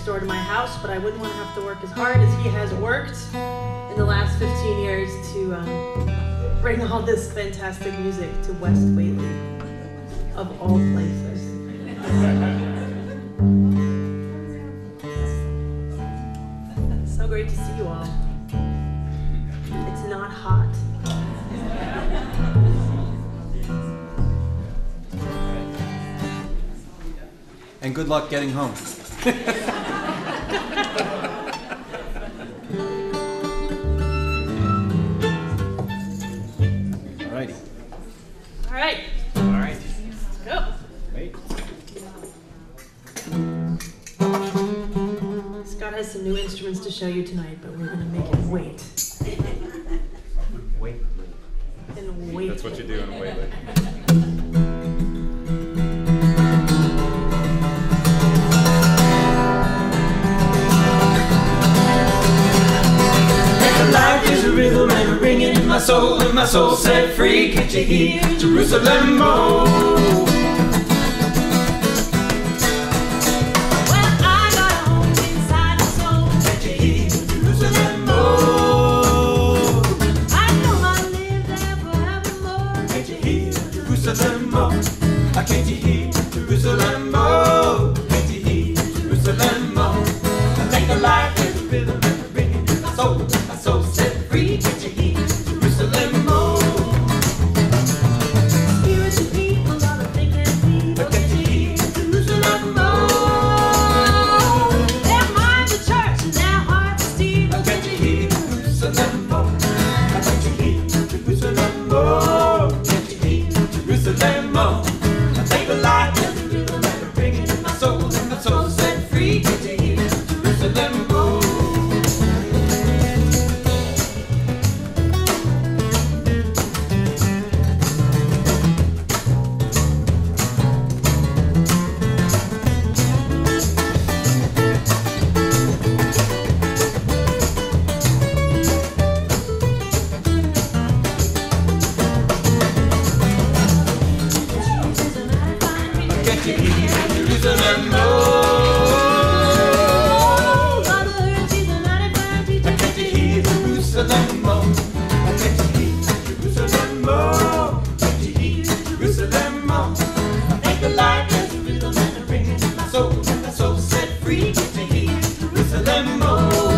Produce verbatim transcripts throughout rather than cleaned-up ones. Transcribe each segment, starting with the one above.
door to my house, but I wouldn't want to have to work as hard as he has worked in the last fifteen years to um, bring all this fantastic music to West Whately, of all places. So great to see you all. It's not hot. And good luck getting home. Alrighty. All right. All right. Let's go. Wait. Scott has some new instruments to show you tonight, but we're going to make him wait. Wait. And wait. That's what you do in a way. Life is a rhythm and a ringing in my soul, and my soul set free. Can't you hear Jerusalem roll? Well, I got a home inside my soul. Can't you hear Jerusalem roll? I know I'll live there forevermore. Can't you hear Jerusalem roll? I can't you hear Jerusalem roll? Can't you hear Jerusalem roll? I think the life is a rhythm and a ringing in my soul. My soul set free. Can't you hear Jerusalem roll? Spiritual people ought to think and feel. Can't you hear Jerusalem roll? Their minds are church and their hearts are steel. Can't you hear Jerusalem roll? Can't you hear Jerusalem roll? Can't you hear Jerusalem roll? I think the light is a rhythm and a ringing in my soul, and my soul set free. Can't you hear Jerusalem roll? Can't you hear Jerusalem roll? Mother Earth, she's a mighty fine teacher. Can't you hear Jerusalem roll? Can't you hear Jerusalem roll? Can't you hear Jerusalem roll? I think the light is a rhythm and a ringing in my soul, and my soul set free. Can't you hear Jerusalem roll?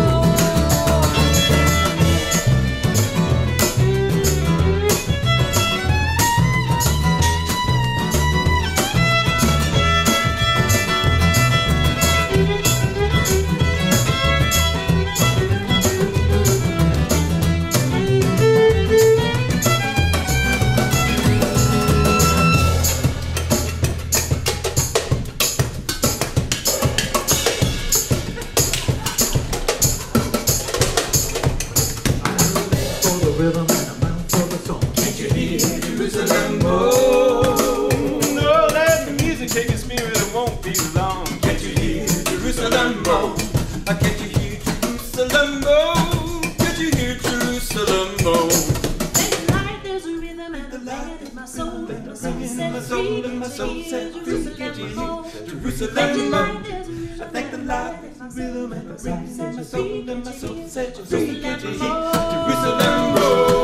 For the rhythm and a mouth for the song. Can't you hear Jerusalem roll? No, let the music take your spirit, it won't be long. Can't you hear Jerusalem roll? Can't you hear Jerusalem roll? Can't you hear Jerusalem roll? There's a light, there's a rhythm, and the light in my soul. And my soul set My soul free. and my soul Can't you set hear free. Can't you Jerusalem roll? hear There's Jerusalem a roll? light, there's a rhythm, I think the light is a rhythm and a ringing in my soul, and my soul set free. Can't you hear Jerusalem Jerusalem roll?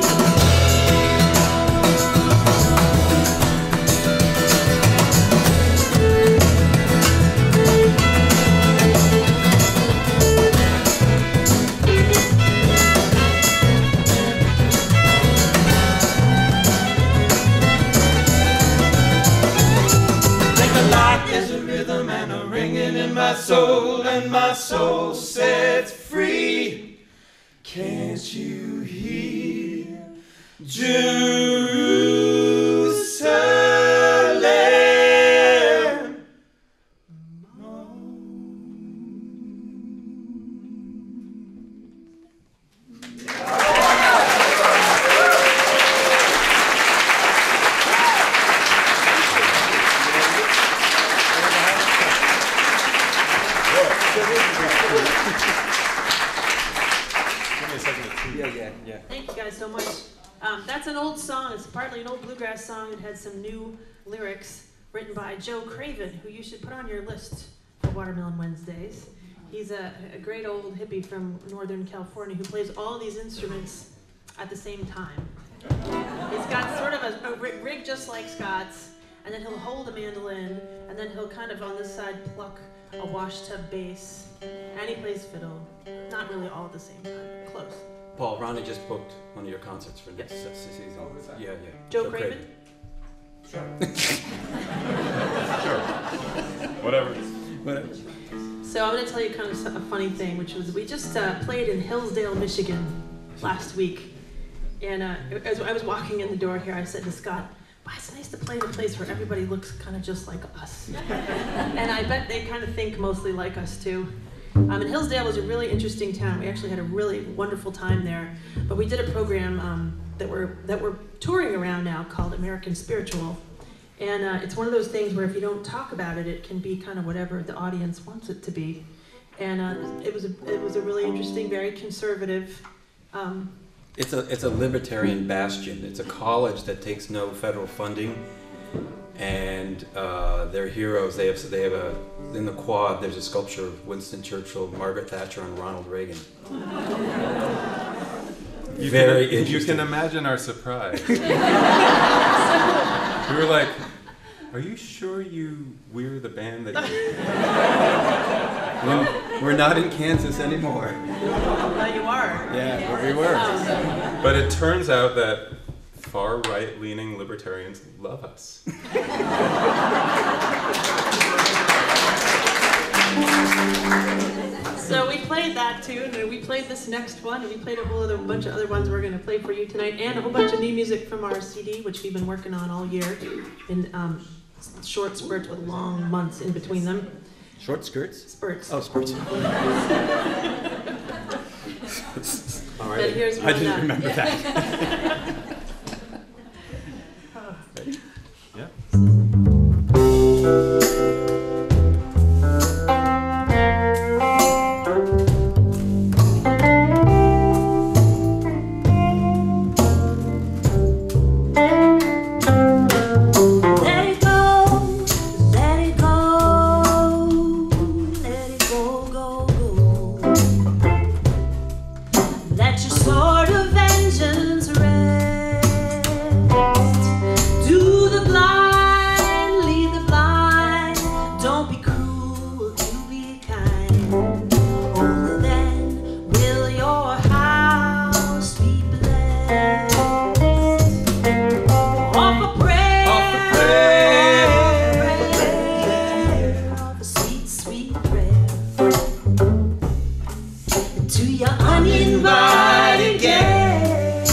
Think the light is a rhythm and a ringing in my soul, and my soul sets free. Can't you hear Jerusalem? Yeah, yeah, yeah. Thank you guys so much. Um, that's an old song. It's partly an old bluegrass song. It had some new lyrics written by Joe Craven, who you should put on your list for Watermelon Wednesdays. He's a, a great old hippie from Northern California who plays all these instruments at the same time. He's got sort of a, a rig just like Scott's, and then he'll hold a mandolin, and then he'll kind of on this side pluck a washtub bass, and he plays fiddle. Not really all at the same time, but close. Paul, Ronnie just booked one of your concerts for next Yes. season. Oh, who's that? Yeah, yeah. Joe, Joe Craven? Sure. Sure. Whatever. Whatever. So I'm going to tell you kind of a funny thing, which was we just uh, played in Hillsdale, Michigan last week. And uh, as I was walking in the door here, I said to Scott, "Wow, it's nice to play in a place where everybody looks kind of just like us." And I bet they kind of think mostly like us too. Um, and Hillsdale was a really interesting town. We actually had a really wonderful time there. But we did a program um, that we're that we're touring around now called American Spiritual. And uh, it's one of those things where if you don't talk about it, it can be kind of whatever the audience wants it to be. And uh, it was a it was a really interesting, very conservative. Um, It's a it's a libertarian bastion. It's a college that takes no federal funding, and uh, their heroes. They have they have a in the quad. There's a sculpture of Winston Churchill, Margaret Thatcher, and Ronald Reagan. You Very can, you interesting. can imagine our surprise. We were like, "Are you sure you we're the band that you?" Well, we're not in Kansas anymore. now you are. Yeah, but we were. Um, But it turns out that far right-leaning libertarians love us. So we played that tune, and we played this next one, and we played a whole other bunch of other ones we're going to play for you tonight, and a whole bunch of new music from our C D, which we've been working on all year, in um, short spurts with long months in between them. Short skirts? Spurts. Oh, spurts. All But right. here's one. I didn't uh, remember that. Yeah. Let it go, let it go, let it go, go, go. Let your sword of vengeance rest. Do the blind, lead the blind. Don't be cruel, you be kind. Only then will your house be blessed. Offer prayer, offer sweet, sweet prayer to your uninvited guests.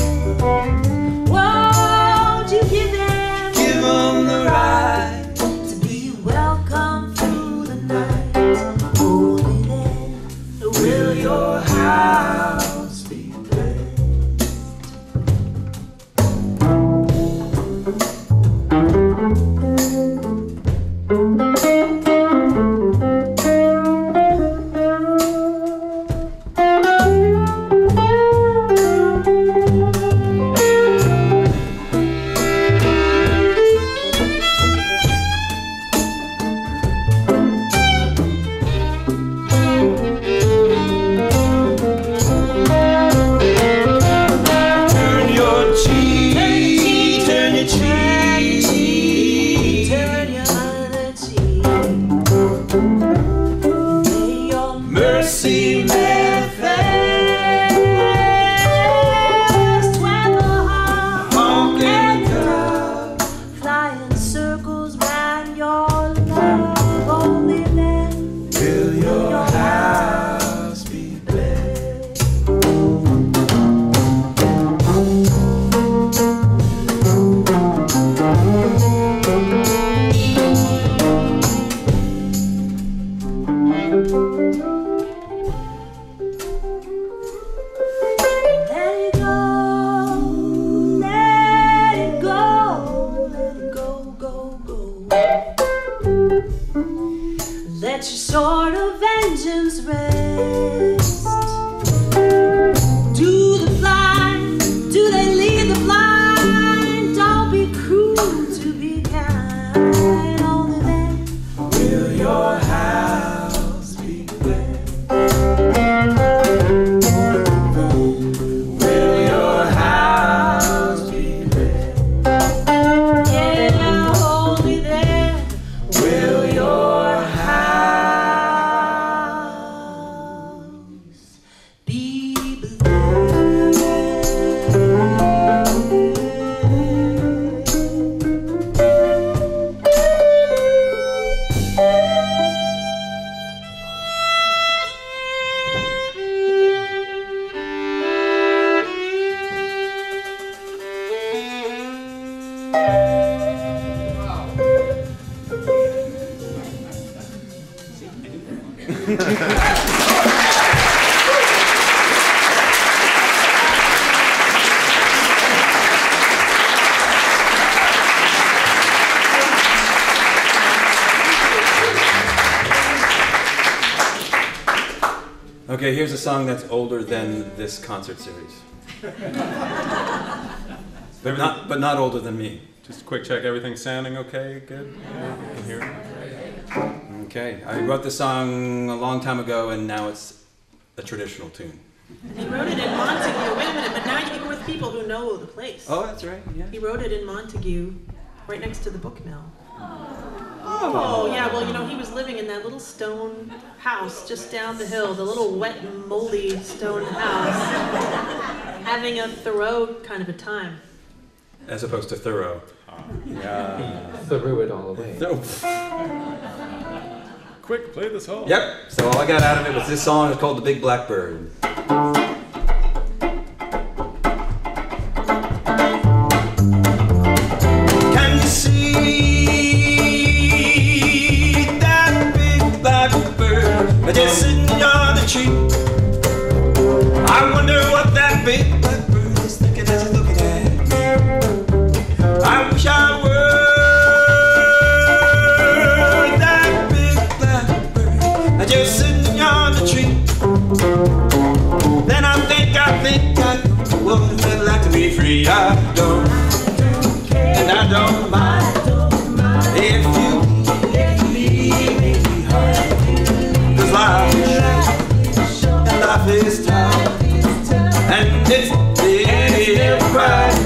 Won't you give them, Give 'em the right. to be welcome through the night? Only then will your house be blessed. Turn your cheek, turn your cheek. Turn your other cheek. May your Mercy manifest. when the heart Honk and and the cup. fly in circles round your love. Only then Will your house be blessed? let it go, let it go, let it go, go, go. Let your sword of vengeance rest. Do the blind, do they lead the blind? Don't be cruel to be kind. Only then Will your house Okay, here's a song that's older than this concert series. But not, but not older than me. Just a quick check, everything's sounding okay? Good? Yeah, you can hear it? Okay, I wrote this song a long time ago, and now it's a traditional tune. And he wrote it in Montague. Wait a minute, but now you're with people who know the place. Oh, that's right, yeah. He wrote it in Montague, right next to the book mill. Oh, yeah, well, you know, he was living in that little stone house just down the hill, the little wet and moldy stone house, having a Thoreau kind of a time. As opposed to thorough. Yeah. Threw it all away. Quick, play the song. Yep, so all I got out of it was this song. It's called The Big Blackbird. Can you see that big blackbird just sitting on the tree? I wonder what that big blackbird is thinking as he's looking at me. I wish I were that big blackbird just sitting on the tree. Then I think, I think I know what it felt like to be free. I don't, and I don't mind if you leave me behind. 'Cause life is short, and life is tough, and it's big crying.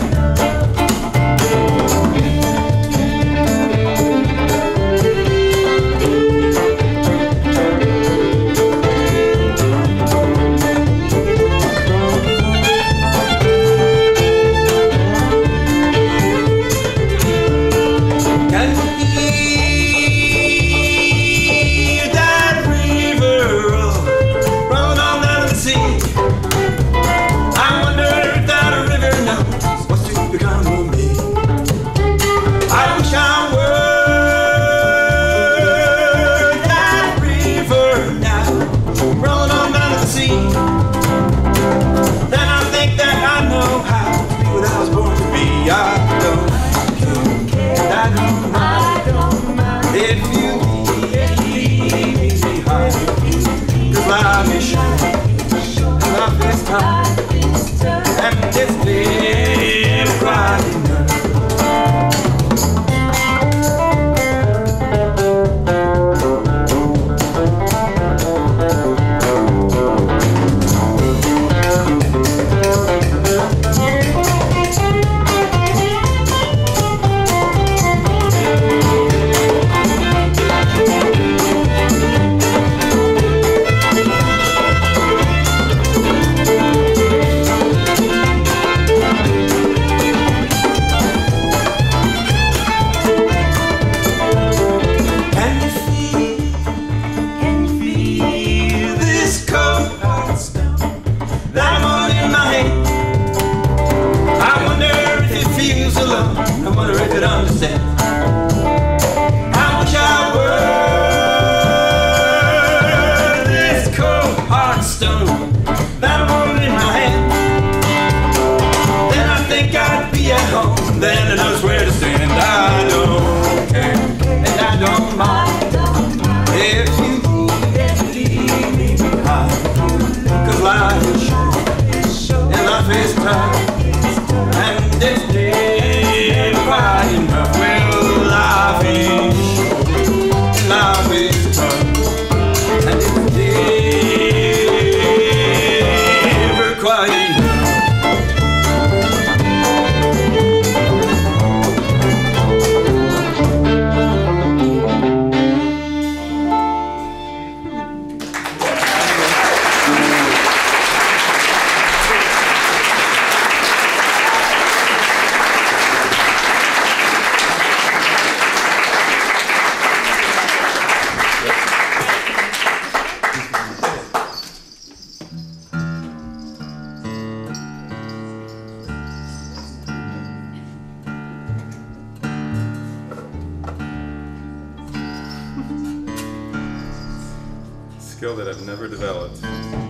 skill that I've never developed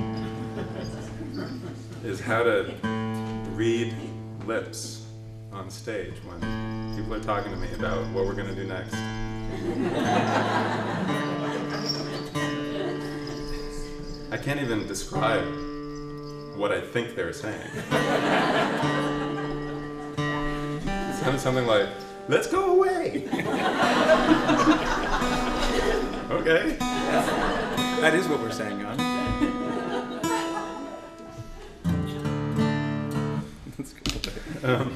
is how to read lips on stage when people are talking to me about what we're going to do next. I can't even describe what I think they're saying. It sounded something like, "Let's go away." Okay. That is what we're saying, John. That's good. Um,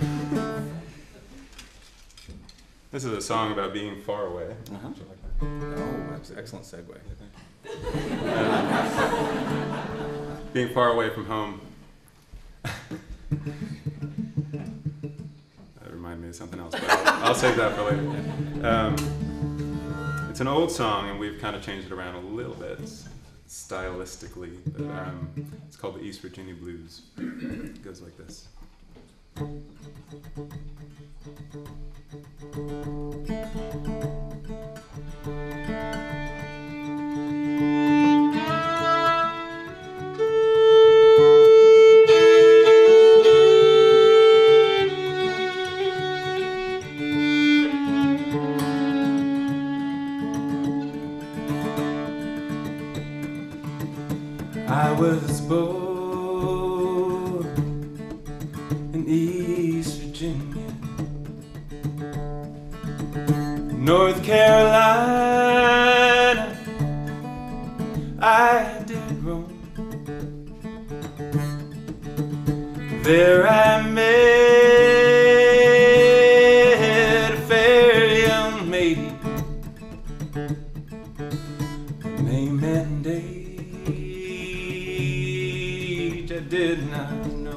this is a song about being far away. Uh-huh. Would you like that? Oh, that's an excellent segue. Um, being far away from home. That reminded me of something else, but I'll, I'll save that for later. Um, it's an old song, and we've kind of changed it around a little bit stylistically. But, um, it's called the East Virginia Blues. It goes like this. I was born in East Virginia, North Carolina, I did roam. There I met a fair young maid, name and age I did not know.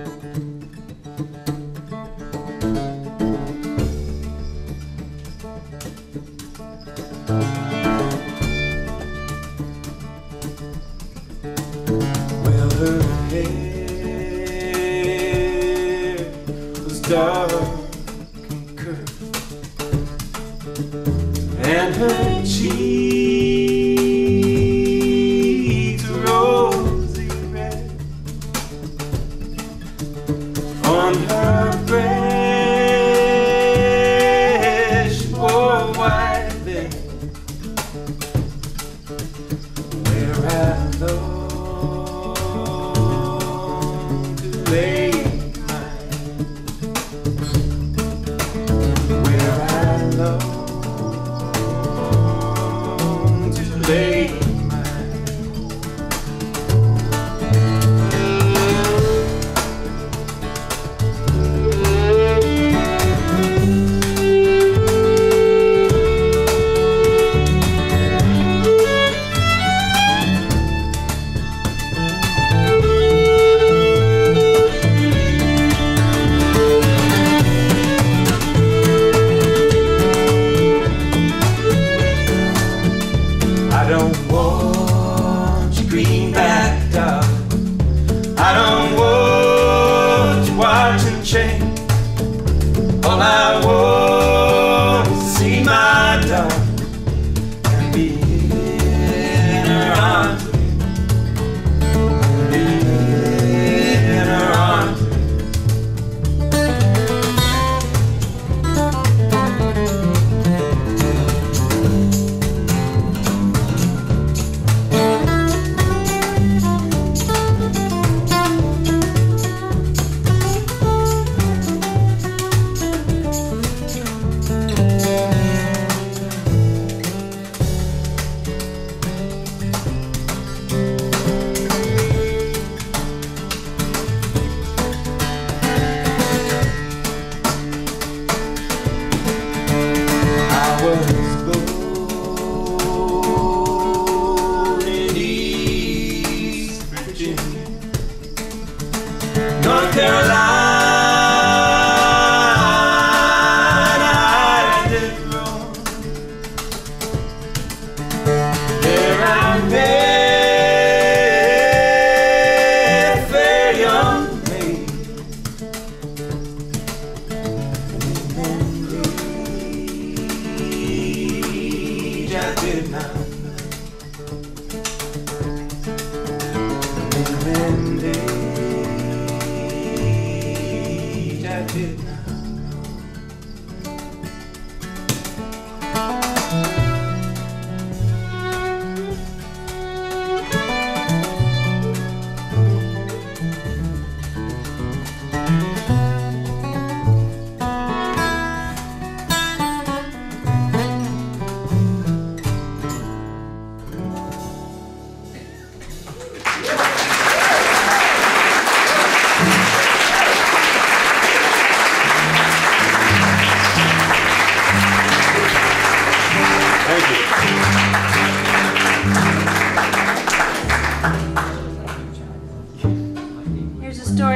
Well, her hair was dark and curved, and her cheeks were rosy red. On her breast she wore white veil, where I long to lay my head, where I long to lay my head. I don't want your greenback dog. I don't want your watch and chain. All I want is to see my dog and be in her arms again. Be in her arms again.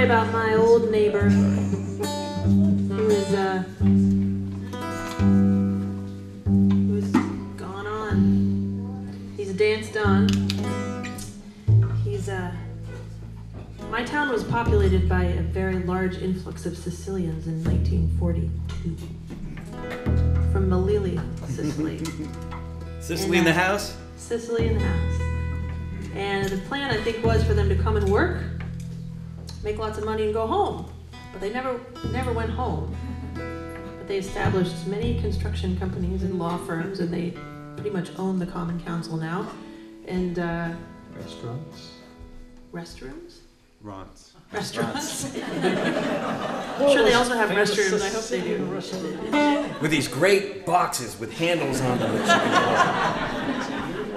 about my old neighbor who is uh who's gone on. He's danced on. He's uh my town was populated by a very large influx of Sicilians in nineteen forty-two from Melilli, Sicily. Sicily And, in uh, the house? Sicily in the house. And the plan, I think, was for them to come and work, make lots of money, and go home. But they never, never went home. But they established many construction companies and law firms, and they pretty much own the Common Council now. And uh, Restaurants? restrooms? Rants. Restaurants. I'm sure they also have restrooms. I hope they do. With these great boxes with handles on them that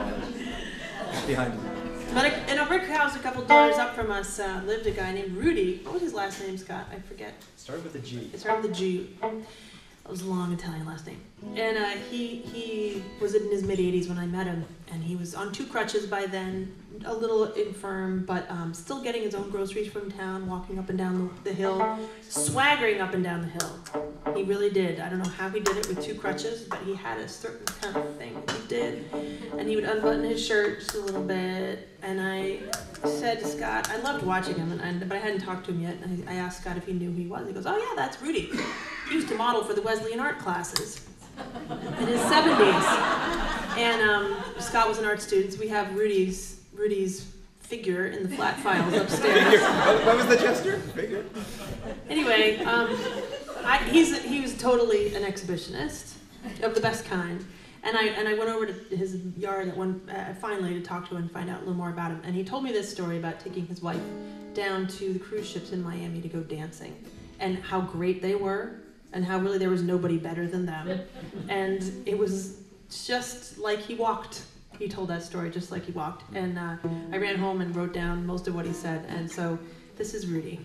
Behind him. But a, in a brick house a couple doors up from us uh, lived a guy named Rudy. What was his last name, Scott? I forget. Started with a G. It started with a G. That was a long Italian last name. And uh, he he was in his mid eighties when I met him, and he was on two crutches by then, a little infirm, but um, still getting his own groceries from town, walking up and down the, the hill, swaggering up and down the hill. He really did. I don't know how he did it with two crutches, but he had a certain kind of thing he did. And he would unbutton his shirt just a little bit, and I said to Scott, I loved watching him, and I, but I hadn't talked to him yet, and I, I asked Scott if he knew who he was. He goes, oh yeah, that's Rudy. He used to model for the Wesleyan art classes in his seventies. And um, Scott was an art student, so we have Rudy's Rudy's figure in the flat files upstairs. What, what was the gesture? Figure. Anyway, um, I, he's he was totally an exhibitionist of the best kind, and I and I went over to his yard at one uh, finally to talk to him and find out a little more about him. And he told me this story about taking his wife down to the cruise ships in Miami to go dancing, and how great they were, and how really there was nobody better than them, and it was just like he walked. He told that story just like he walked, and uh, I ran home and wrote down most of what he said, and so this is Rudy.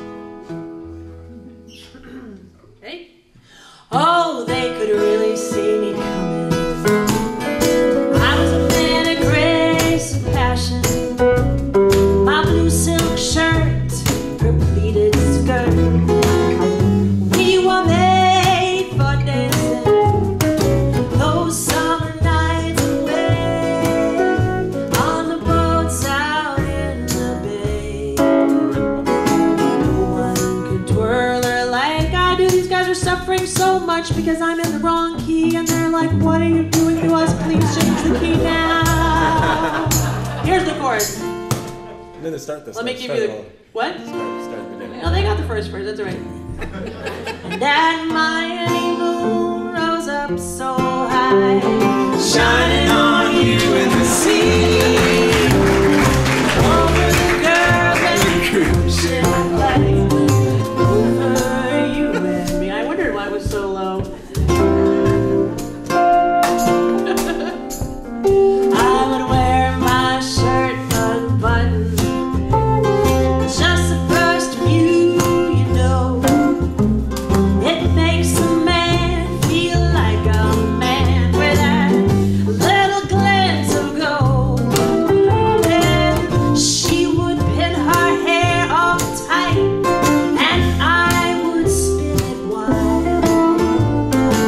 Hey. Oh, they could really see me coming. I was a man of grace and passion. My blue silk shirt, her pleated skirt. We were made for dancing. Those summer nights away on the boats out in the bay. No one could twirl her like I do. These guys are suffering so much because I'm in the wrong key, and they're like, what are you doing to us? Please change the key now. Here's the chorus. No, no, start this. Let me one. give Start you it the all. what? Start, start at the beginning. No, they got the first verse. That's all right. And that Miami moon rose up so high, shining on you in the sea. Over the girls and the ocean light, over you and me. I wondered why it was so low. I would wear my shirt unbuttoned. Just the first view, you know, it makes a man feel like a man with that little glance of gold. And she would pin her hair all tight, and I would spin it wide.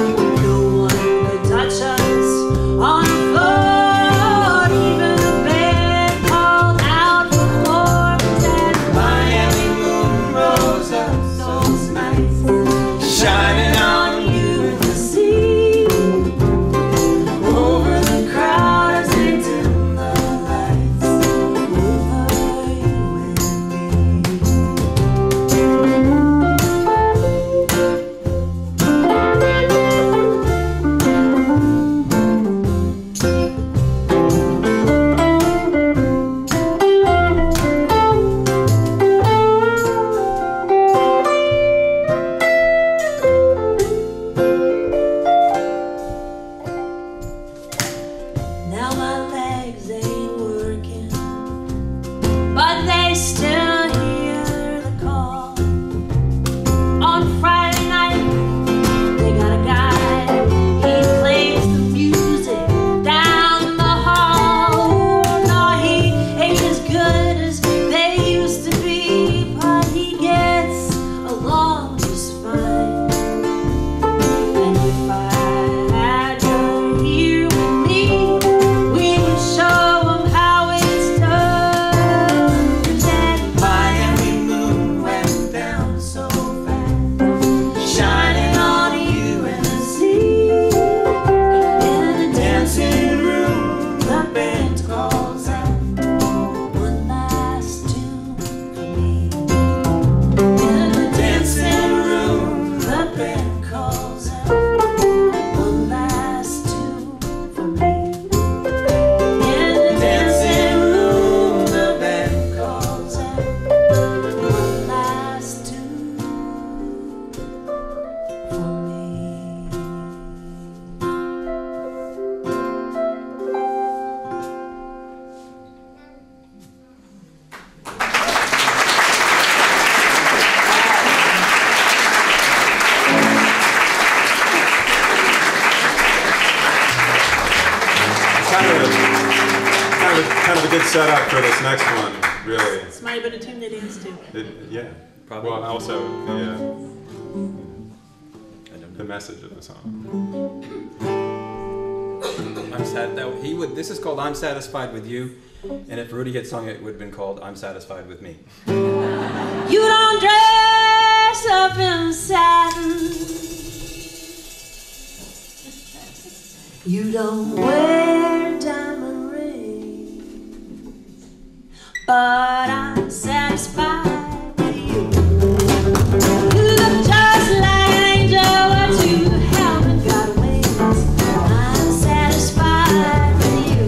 good setup for this next one, really. This might have been a tune they danced to. It, yeah, Probably. Well, also the, uh, the message of the song. I'm sad that he would. This is called "I'm Satisfied with You," and if Rudy had sung it, it would have been called "I'm Satisfied with Me." You don't dress up in satin. You don't wear diamond rings, but I'm satisfied with you. You look just like an angel, but you haven't got wings. I'm satisfied with you.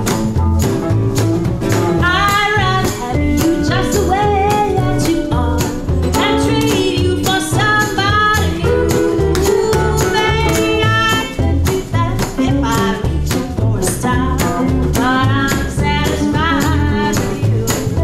I'd rather have you just the way that you are than trade you for somebody new. Baby, I could do that if I reached for a star, but I'm satisfied with you.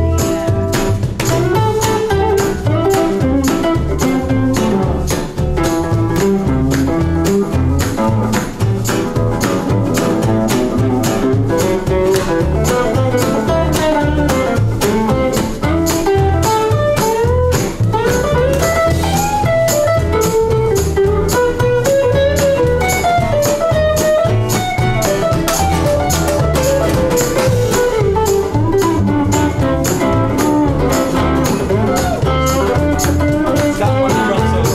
Got one drum solo.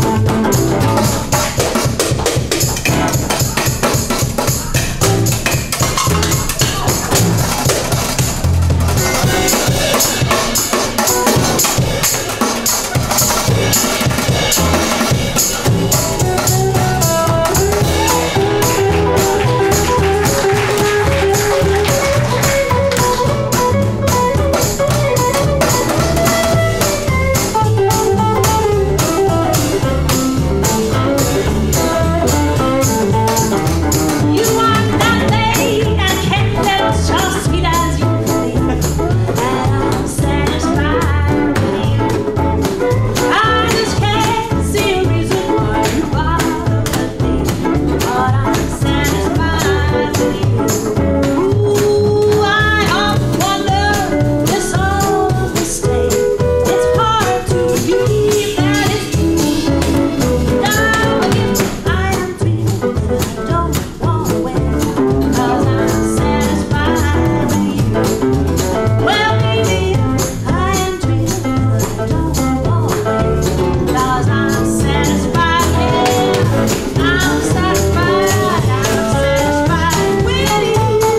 You are that lady that can't get so sweet as you be, and I'm satisfied with you. I just can't see a reason why you bother with me, but I'm satisfied with you. Ooh, I often wonder if this all a mistake. It's hard to believe that it's true. Now if I am dreaming, then I don't want to wait, 'cause I'm satisfied with you. Well, baby, I am dreaming, then I don't want to wait, 'cause I'm satisfied, yeah. I'm satisfied, I'm satisfied with you.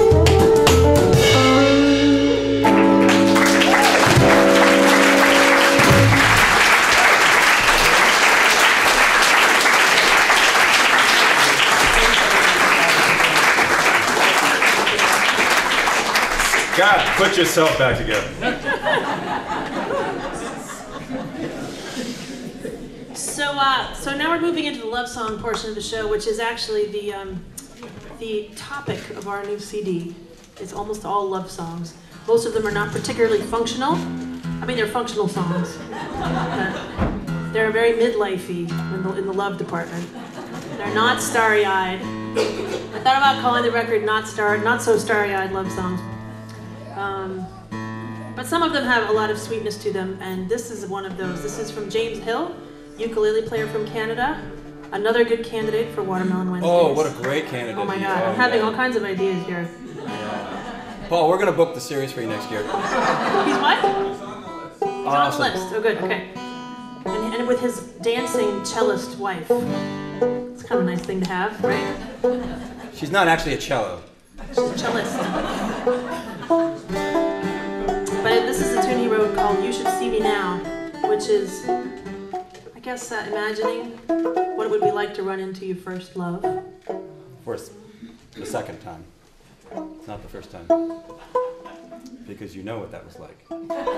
God, put yourself back together. So, uh, so now we're moving into the love song portion of the show, which is actually the um, the topic of our new C D. It's almost all love songs. Most of them are not particularly functional. I mean, they're functional songs. But they're very midlifey in the, in the love department. They're not starry-eyed. I thought about calling the record "Not Star, Not So Starry-Eyed Love Songs." Um, but some of them have a lot of sweetness to them, and this is one of those. This is from James Hill, ukulele player from Canada. Another good candidate for Watermelon Wednesdays. Oh, what a great candidate. Oh my he- God, oh, I'm having yeah. all kinds of ideas here. Paul, we're gonna book the series for you next year. He's what? He's on the Awesome. list. Oh, good. Okay. And, and with his dancing cellist wife. It's kind of a nice thing to have, right? She's not actually a cello. She's a cellist. But this is a tune he wrote called "You Should See Me Now," which is, I guess, uh, imagining what it would be like to run into your first love. For s- the second time. It's not the first time. Because you know what that was like.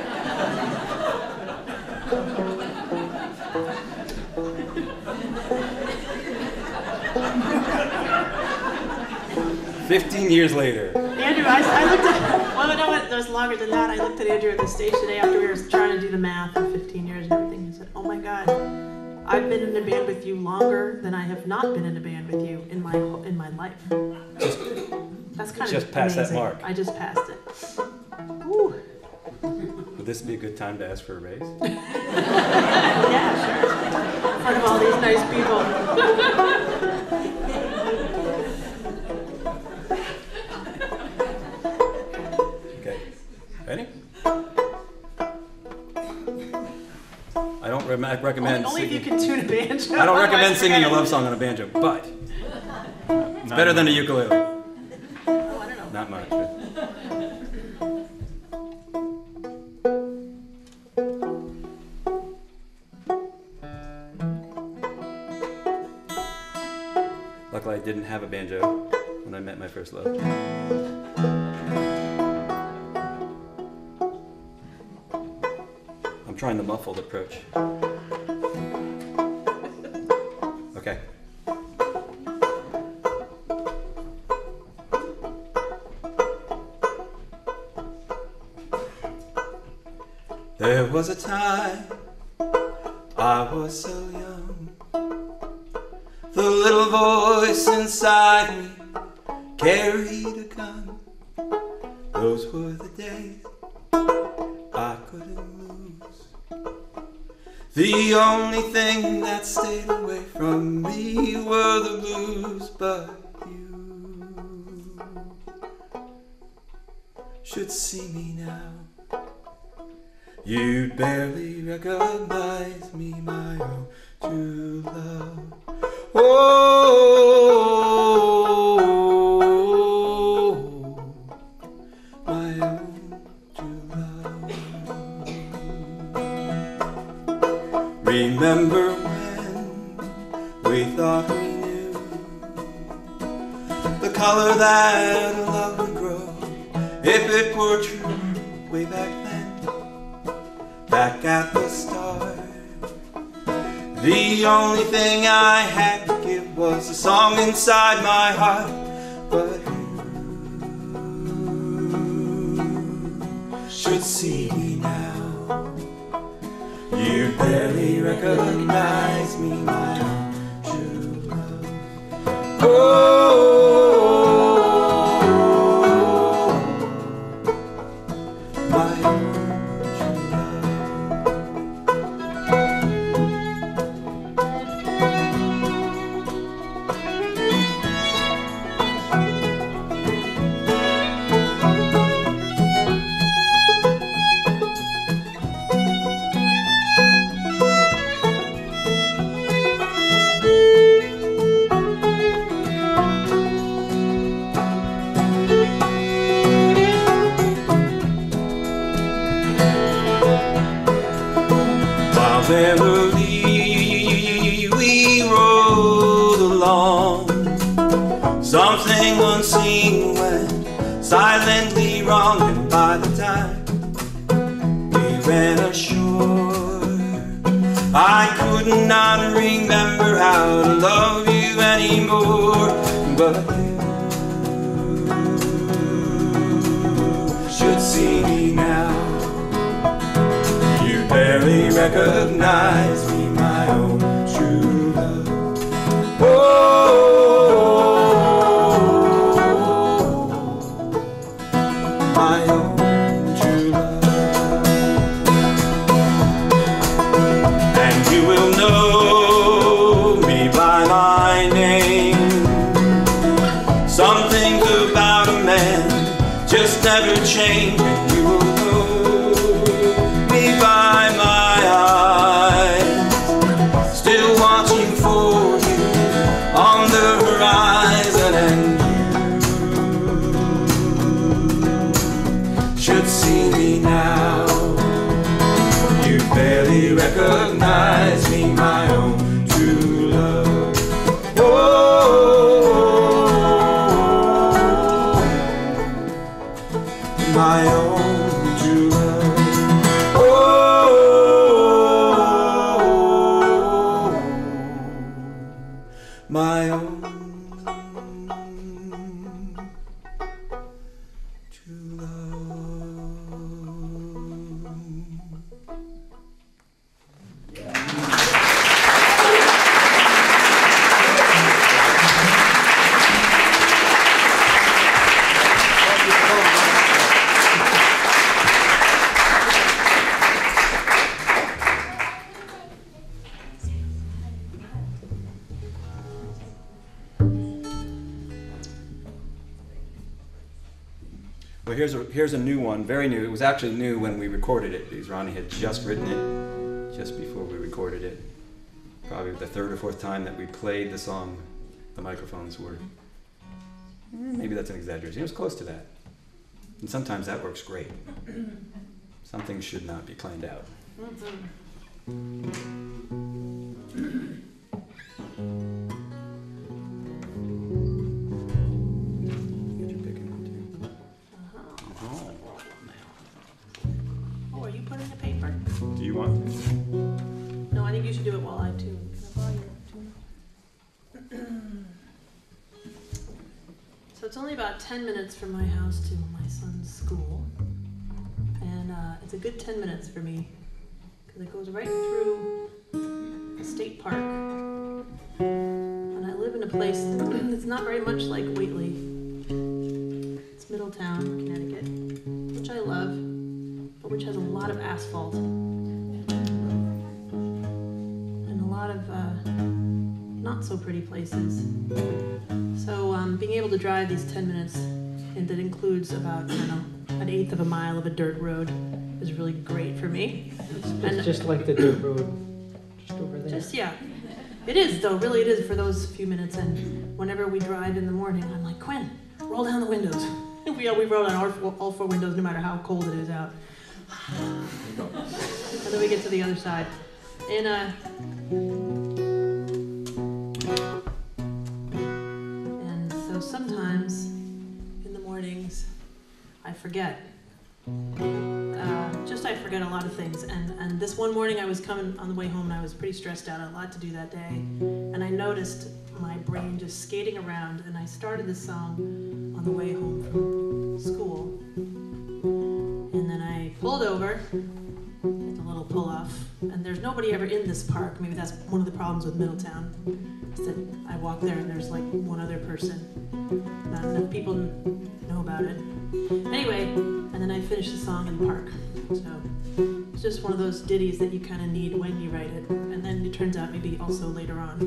Fifteen years later. Andrew, I, I looked at, well, no, it was longer than that. I looked at Andrew at the stage today after we were trying to do the math of fifteen years and everything. He said, oh my God, I've been in a band with you longer than I have not been in a band with you in my in my life. Just, That's kind just of passed that amazing. mark. I just passed it. Ooh. Would this be a good time to ask for a raise? Yeah, sure. In front of all these nice people. Okay. Ready? I don't re- recommend Only if you singing. can tune a banjo. I don't recommend Otherwise, singing a forget it. love song on a banjo, but it's Not better than a much. ukulele. Oh, I don't know. Not much. but- Luckily, I didn't have a banjo when I met my first love. I'm trying the muffled approach. Okay. There was a time I was so young. The little voice inside me carried a gun. Those were the days I couldn't lose. The only thing that stayed away from me were the blues, but you should see me now. You'd barely recognize me, my own true love. Oh, my own true love. Remember when we thought we knew the color that a love would grow if it were true way back then? Back at the start, the only thing I had to give was a song inside my heart. But you should see me now. You barely recognize me, my own true love. Oh, my own. Merrily we rode along. Something unseen went silently wrong, and by the time we ran ashore, I could not remember how to love you anymore. But you should see me now. You barely recognize me, my own true love. Oh, my own true love. And you will know me by my name. Some things about a man just never change, and you will know me by my eyes, still watching for you on the horizon. And you should see me now. You barely recognize me, my own true love. Oh, my own true love. Oh, my own true love. Well, here's a, here's a new one, very new. It was actually new when we recorded it, because Ronnie had just written it just before we recorded it. Probably the third or fourth time that we played the song, the microphones were, maybe that's an exaggeration, it was close to that. And sometimes that works great. Some things should not be planned out. Oh, are you putting the paper? Do you want to? No, I think you should do it while I tune. Can I borrow your tune? So it's only about ten minutes from my house to my son's school. And uh, it's a good ten minutes for me because it goes right through a state park. And I live in a place that's not very much like Whately. It's Middletown, Connecticut, which I love, but which has a lot of asphalt and a lot of uh, not so pretty places. So um, being able to drive these ten minutes, and that includes about, I don't know, an eighth of a mile of a dirt road, is really great for me. It's just like the dirt road, just over there. Just, yeah. It is, though, really it is for those few minutes. And whenever we drive in the morning, I'm like, Quinn, roll down the windows. we, we roll down all four, all four windows no matter how cold it is out. And then we get to the other side. And, uh, and so sometimes in the mornings, I forget. Uh, just I forget a lot of things. And, and this one morning I was coming on the way home and I was pretty stressed out, a lot to do that day. And I noticed my brain just skating around, and I started this song on the way home from school. And then I pulled over at the little pull-off, and there's nobody ever in this park. Maybe that's one of the problems with Middletown, is that I walk there and there's like one other person. Not enough people know about it. Anyway, and then I finished the song in the park. So it's just one of those ditties that you kind of need when you write it, and then it turns out maybe also later on.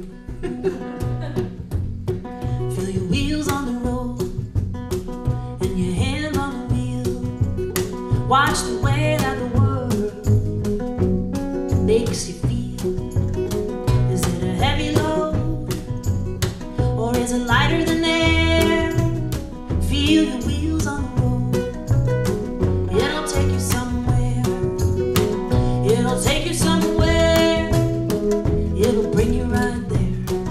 Feel your wheels on the road and your hands on the wheel. Watch the way that the world makes you feel. Is it a heavy load or is it lighter than air? Feel your wheels on the road. It'll take you somewhere. It'll take you somewhere. It'll bring you right there.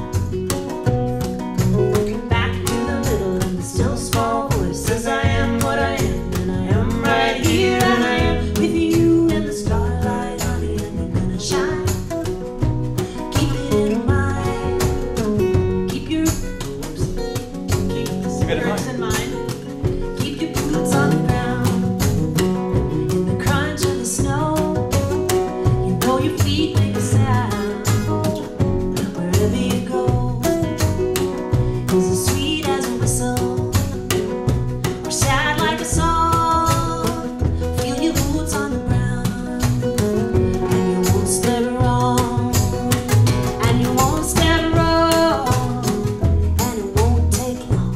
Looking back to the middle and the still small voice says I am what I am, and I am right here, and I am with you in the starlight, honey, and you're gonna shine. Keep it in mind. Keep your oops, keep the spirits in mind. Keep your boots on the ground. In the crunch of the snow, you know your feet make a sound. Wherever you go is as sweet as a whistle, or sad like a song. Feel your boots on the ground, and you won't step wrong, and you won't step wrong, and it won't take long.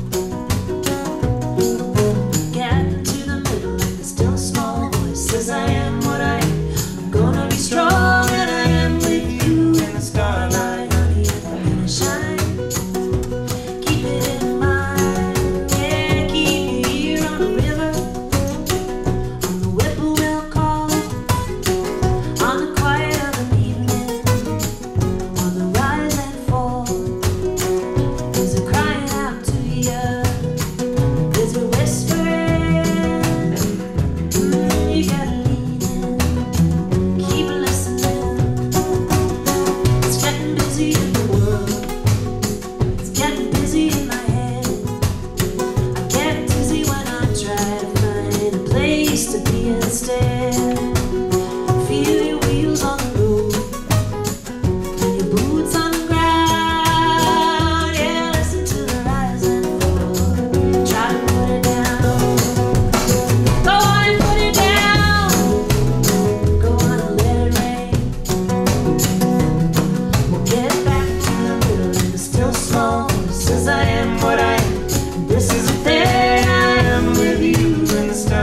Get to the middle and the still small voice says I am what I am. I'm gonna be strong, and I am with you in the starlight, honey, and I'm gonna shine. Keep it in mind, yeah, keep your ear on the river, on the whippoorwill call, on the quiet of an evening, on the rise and fall. Is it crying out to you? Is it whispering? Mm, you gotta lean in, keep listening. It's getting busy in the world. It's getting busy in my head. I get dizzy when I try to find a place to be instead. Feel your wheels on the road and your boots on the ground. Yeah, listen to the rise and fall. Try to put it down. Go on and put it down. Go on and let it rain. We'll get back to the middle and the still small voice says I am what I am. And this is a thing I am with you in the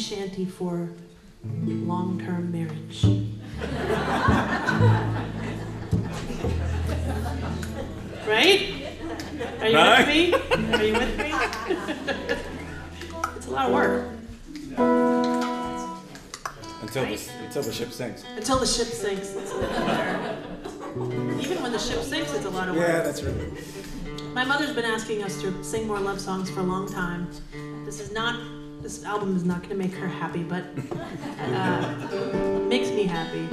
shanty for long-term marriage. Right? Are you Right. with me? Are you with me? It's a lot of work. Until the, until the ship sinks. Until the ship sinks. It's a lot of work. Even when the ship sinks, it's a lot of work. Yeah, that's right. My mother's been asking us to sing more love songs for a long time. This is not, this album is not going to make her happy, but uh, makes me happy.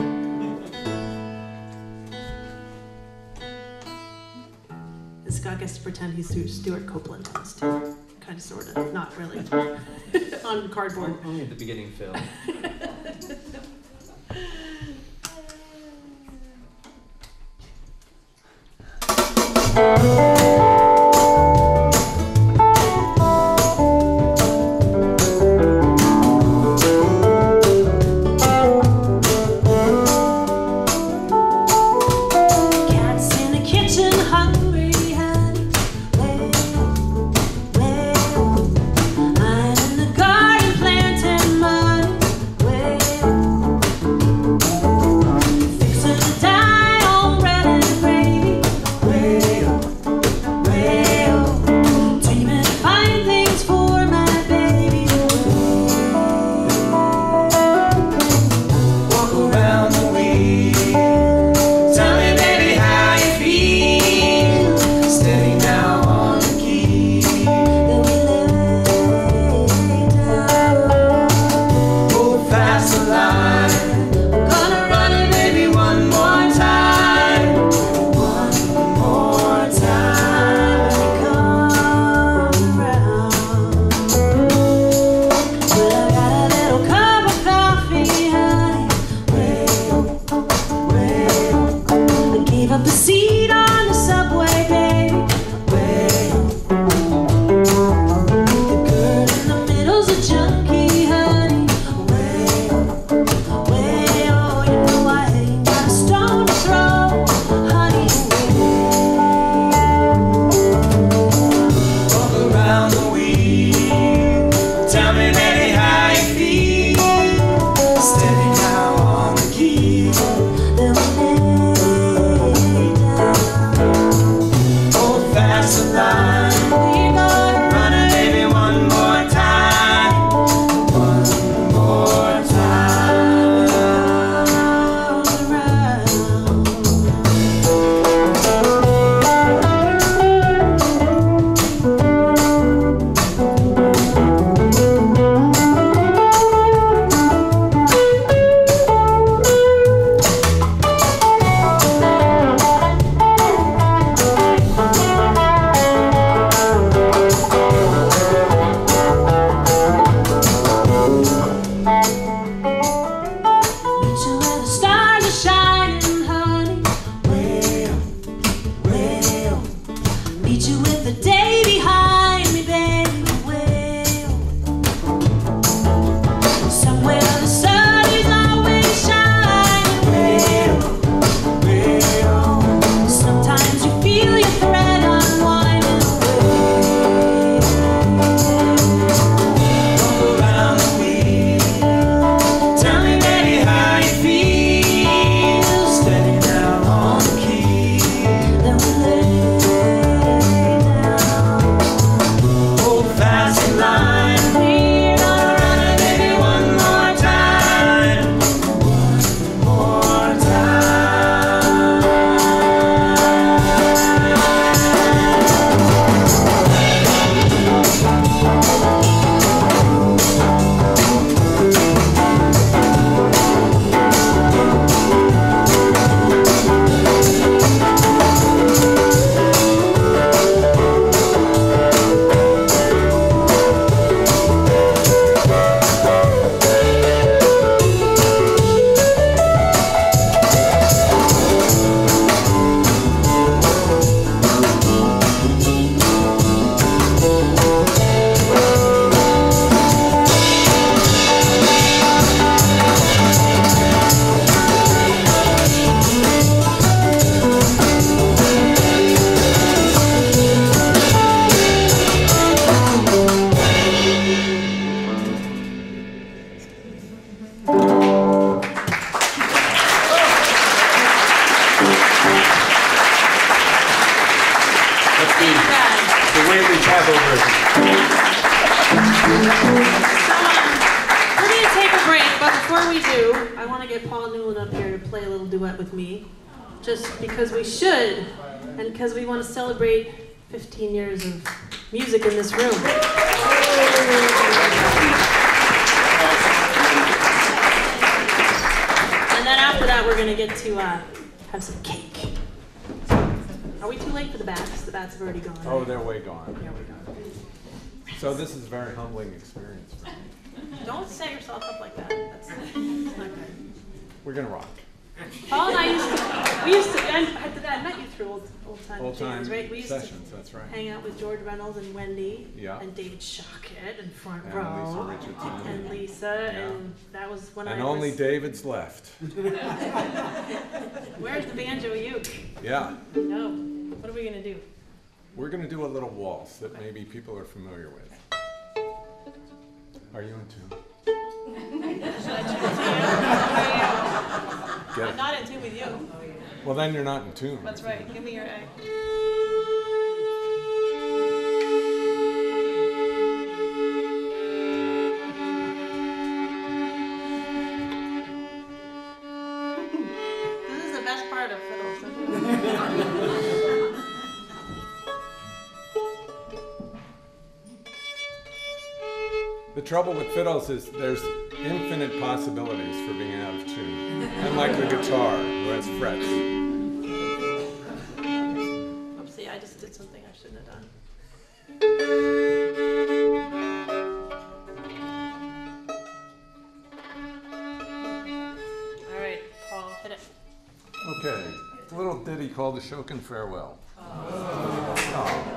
And Scott gets to pretend he's Stu- Stuart Copeland on this too. Kind of, sort of, not really. On cardboard. Only at the beginning, Phil. Cats in the kitchen, hungry, honey. Well, well, I'm in the garden planting money. Well, fixing to die on bread and gravy. Well, well, dreaming of fine things for my baby. Walk around the wheel. Tell me, baby, how you feel. Steady now on the key. Then we lay down. Hold fast the line. Gonna run it, baby, one more time. One more time. Come around. Well, I got a little cup of coffee, honey. Well, well, I gave up the seat on the subway, baby. Well, the girl in the middle's a junkie, honey. Well, before we do, I want to get Paul Newland up here to play a little duet with me, just because we should, and because we want to celebrate fifteen years of music in this room. And then after that, we're going to get to uh, have some cake. Are we too late for the bats? The bats have already gone. Oh, right? they're way gone. There we go. So this is a very humbling experience for me. Don't set yourself up like that. That's, that's not good. We're gonna rock. Paul and I used to, we used to, I, I met you through old, old time Old time jams, right? We used sessions, that's right. to hang out with George Reynolds and Wendy Yeah. and David Shockett in front And row. Lisa Richardson. And Lisa, Yeah. and that was when And I only was, David's left. where's the banjo uke? Yeah. No, what are we gonna do? We're gonna do a little waltz that maybe people are familiar with. Are you in tune? Should I tune with you? Get I'm it. not in tune with you. Well, then you're not in tune. That's right, give me your A. This is the best part of fiddles. The trouble with fiddles is there's infinite possibilities for being out of tune. Unlike the guitar, who has frets. Oopsie, I just did something I shouldn't have done. All right, Paul, hit it. Okay, a little ditty called the Shokin Farewell. Oh.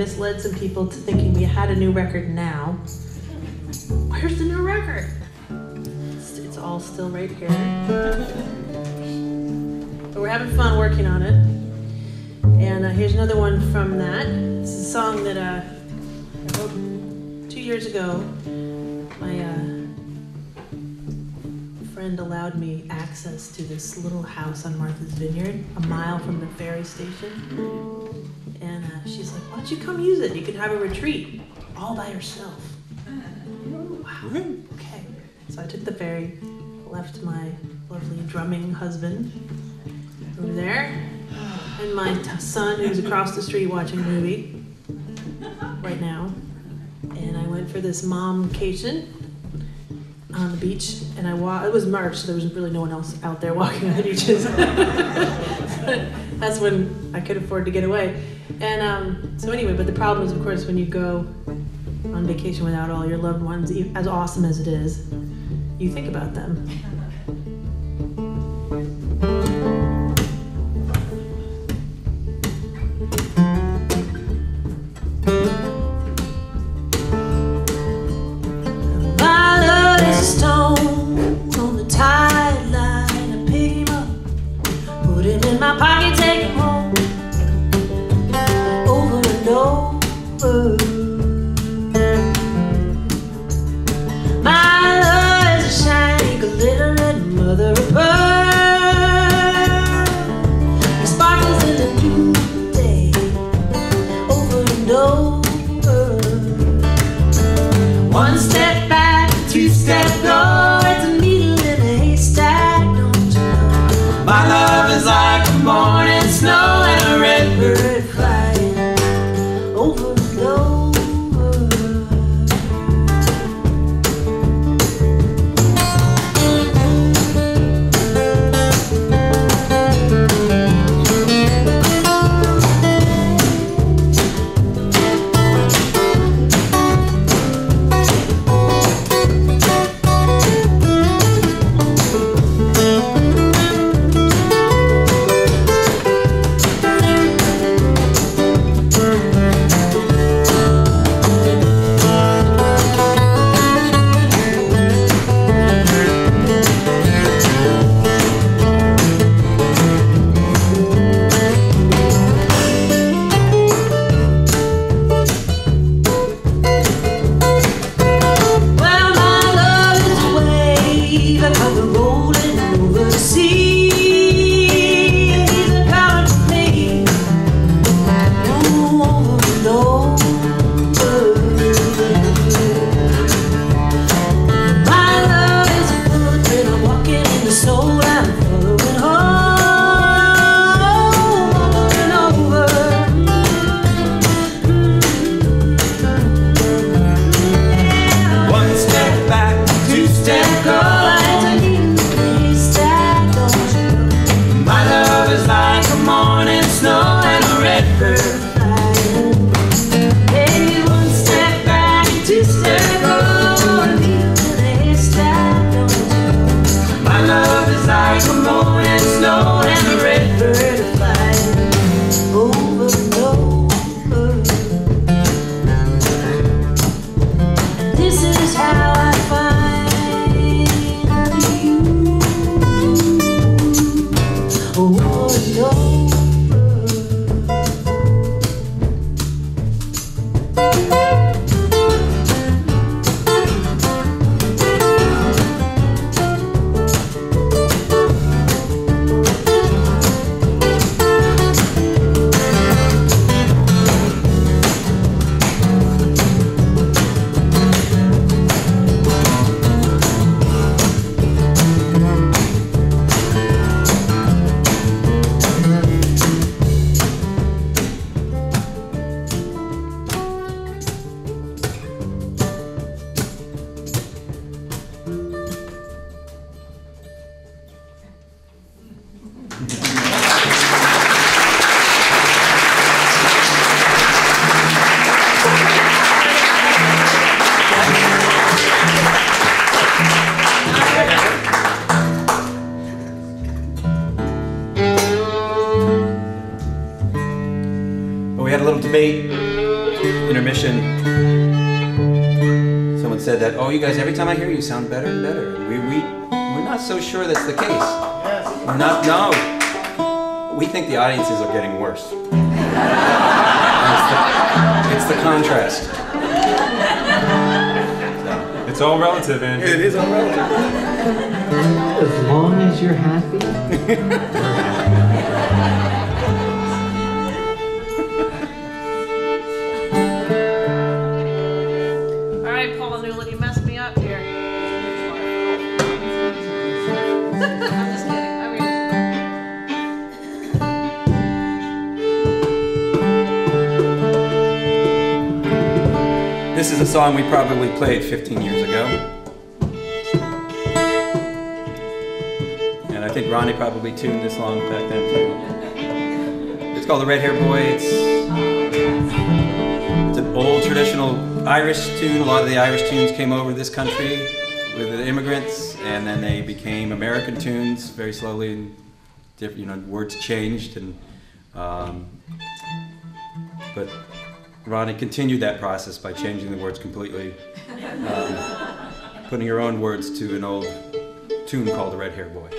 guess, led some people to thinking we had a new record now. Where's the new record? It's, it's all still right here. But we're having fun working on it. And uh, here's another one from that. It's a song that uh, I wrote two years ago. My uh, friend allowed me access to this little house on Martha's Vineyard, a mile from the ferry station. And uh, she's like, why don't you come use it? You can have a retreat all by yourself. Wow, okay. So I took the ferry, left my lovely drumming husband over there, and my t- son who's across the street watching a movie right now. And I went for this mom-cation on the beach, and I wa- it was March, so there was really no one else out there walking on the beaches. That's when I could afford to get away. And um, so anyway, but the problem is, of course, when you go on vacation without all your loved ones, e- as awesome as it is, you think about them. My love is a stone on the tide line. I pick him up, put him in my pocket, take him home, over and over. My love is a shiny, glittering mother of pearl. It sparkles in the noonday, over and over. One step back, two step go. It's a needle in a haystack, don't you know? My love is like the morning snow and a red bird flying over and over. Well, my love is a wave that comes rolling over the sea. He's a coming for me, over and over. My love is a footprint, I'm walking in the soul, I'm following home, over and over. One step back, two step go. My love is like a morning snow and a red bird flying. Hey, one step back, two step go. My love is like a morning snow and a red bird flying over and over. This is how I find you, over and over. We had a little debate intermission, someone said that, oh, you guys, every time I hear you, sound better and better. And we, we, we're not so sure that's the case. We're not, no. We think the audiences are getting worse. It's the, it's the contrast. It's all relative, Andrew. It is all relative. As long as you're happy. All right, Paul Newland, you messed me up here. I'm just kidding. I mean, This is a song we probably played fifteen years ago. And I think Ronnie probably tuned this song back then too. It's called The Red Hair Boy. It's, it's an old traditional Irish tune. A lot of the Irish tunes came over this country with the immigrants, and then they became American tunes very slowly. And different, you know, words changed, and um, but Ronnie continued that process by changing the words completely, um, putting her own words to an old tune called The Red Hair Boy.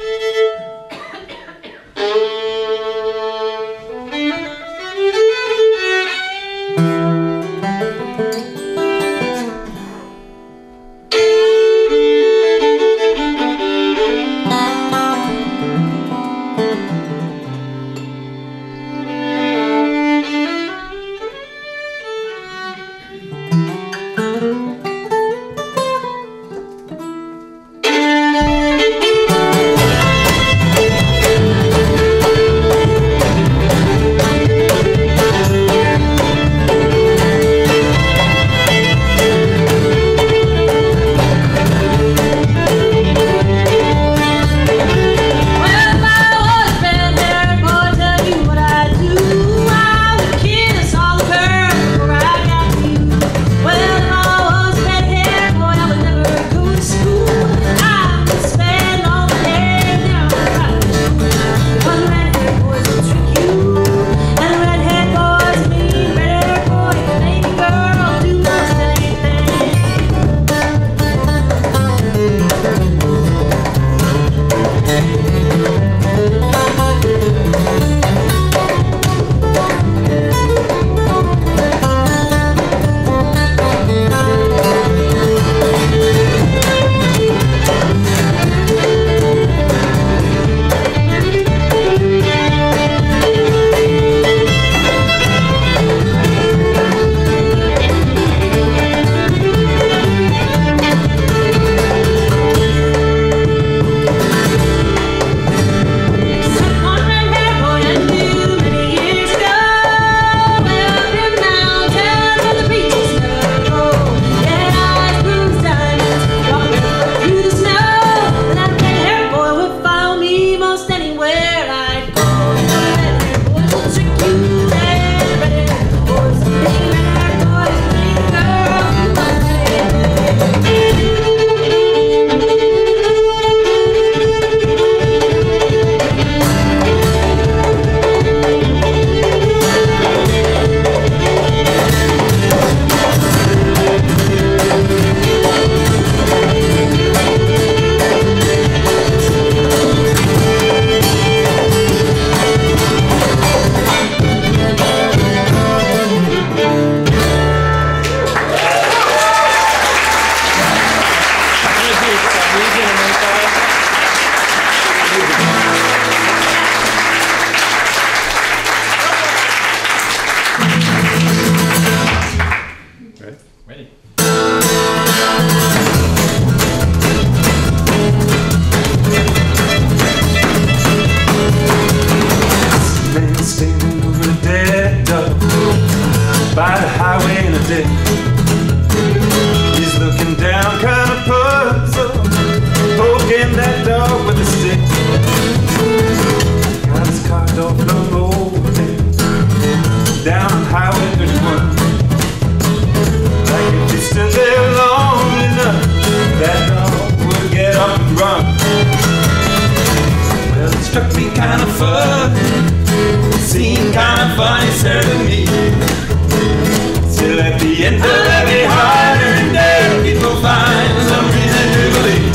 Still at the end of every hard-earned day, people find some reason to believe.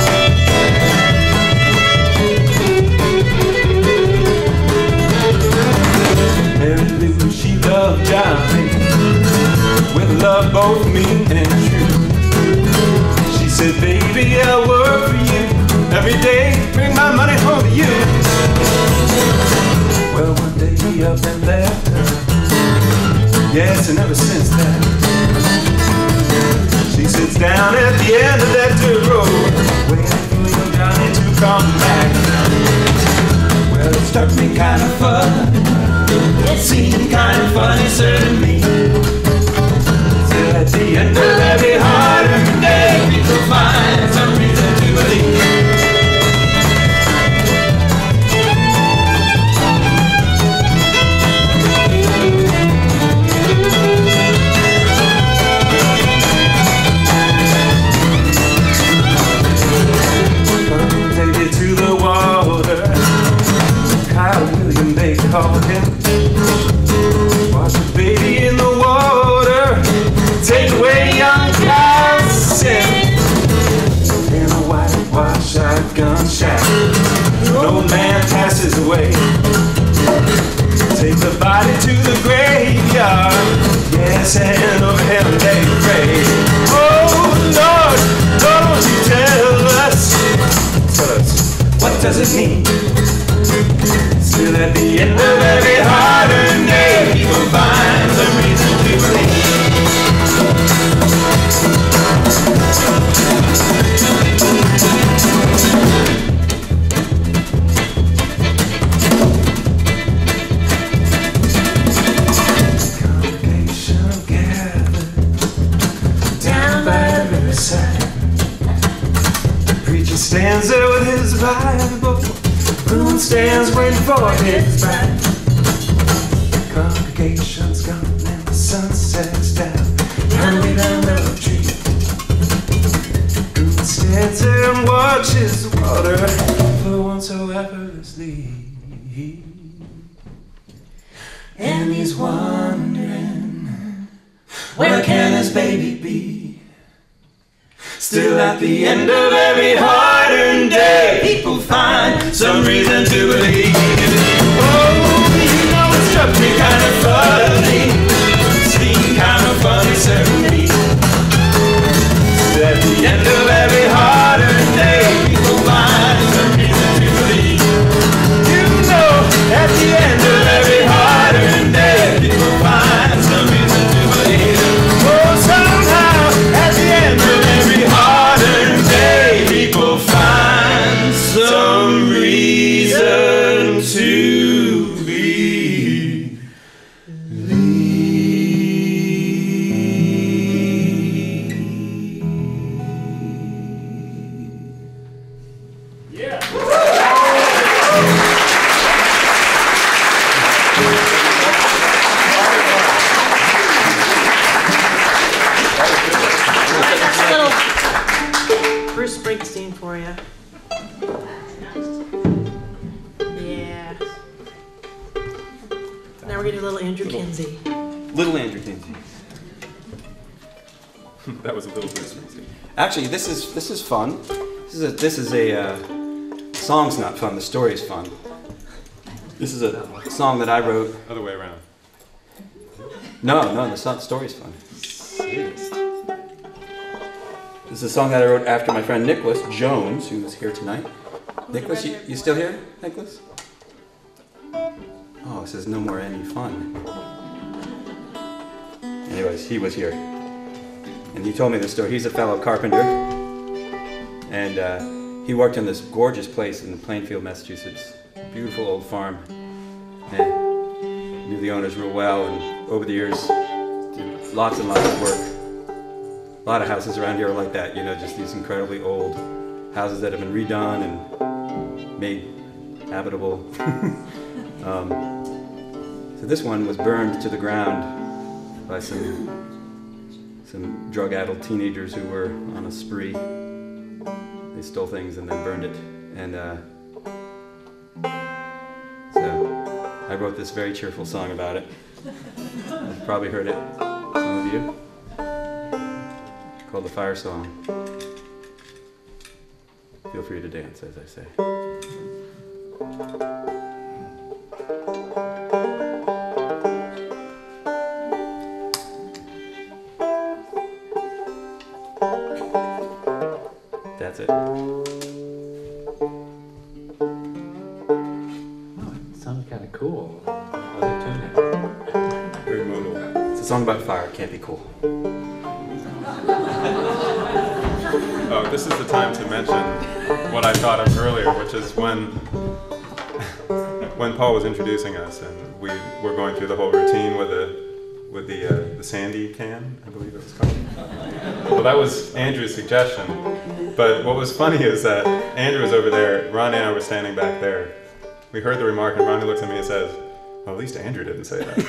Mary Lou, she loved Johnny with love both mean and true. She said, baby, I'll work for you every day, bring my money home to you. Well, one day he up and left her. Yes, and ever since that, she sits down at the end of that dirt road, waiting for young Johnny to come back. Well, it struck me kind of fun. It seemed kind of funny, sir, to me. Till at the end of every hard-earned day, people find some reason to believe. Called him. Wash the baby in the water, take away young Carson. In a white shotgun shack, an old man passes away. Take the body to the graveyard, yes, and over him they pray. Oh Lord, don't you tell us, tell us, what does it mean? Still at the end of every hard-earned day, people find some reason to believe. Congregation gathered down by the riverside. The preacher stands there with his Bible. Moon stands waiting for his bride. The congregation's gone and the sun sets down and we don't know a tree. Moon stands there and watches the water flow on so effortlessly. And he's wondering, where can his baby be? Still at the end of every hard-earned day, people find some reason to believe. Oh, you know it struck me kind of funny, seemed kind of funny, certainly. Still at the end of every hard-earned day, people find some reason to believe. You know, at the end of every hard-earned day, people find some reason to believe. Oh, somehow, at the end of every hard-earned day, people find some reason to believe. Yeah. That's a little Bruce Springsteen for you. Yeah. Now we're gonna do a little Andrew Kinsey. Little Andrew Kinsey. That was a little bit sweet. Actually, this is this is fun. This is a this is a uh, song's not fun. The story's fun. This is a song that I wrote. Other way around. No, no, the song, story's fun. This is a song that I wrote after my friend Nicholas Jones, who is here tonight. Nicholas, you, you still here, Nicholas? Oh, it says no more any fun. Anyways, he was here. And he told me this story. He's a fellow carpenter. And uh, he worked in this gorgeous place in Plainfield, Massachusetts. Beautiful old farm. And knew the owners real well. And over the years, did lots and lots of work. A lot of houses around here are like that, you know, just these incredibly old houses that have been redone and made habitable. um, so this one was burned to the ground by some some drug-addled teenagers who were on a spree. They stole things and then burned it. And uh, so I wrote this very cheerful song about it. You've probably heard it. for you. Called the Fire Song. Feel free to dance, as I say. That's it. Sounds kind of cool. How they tune it. Very modal. It's a song about fire. It can't be cool. Oh, this is the time to mention what I thought of earlier, which is when when Paul was introducing us, and we were going through the whole routine with the with the uh, the Sandy can, I believe it was called. Well, that was Andrew's suggestion. But what was funny is that Andrew was over there, Ronnie and I were standing back there. We heard the remark, and Ronnie looks at me and says, "Well, at least Andrew didn't say that."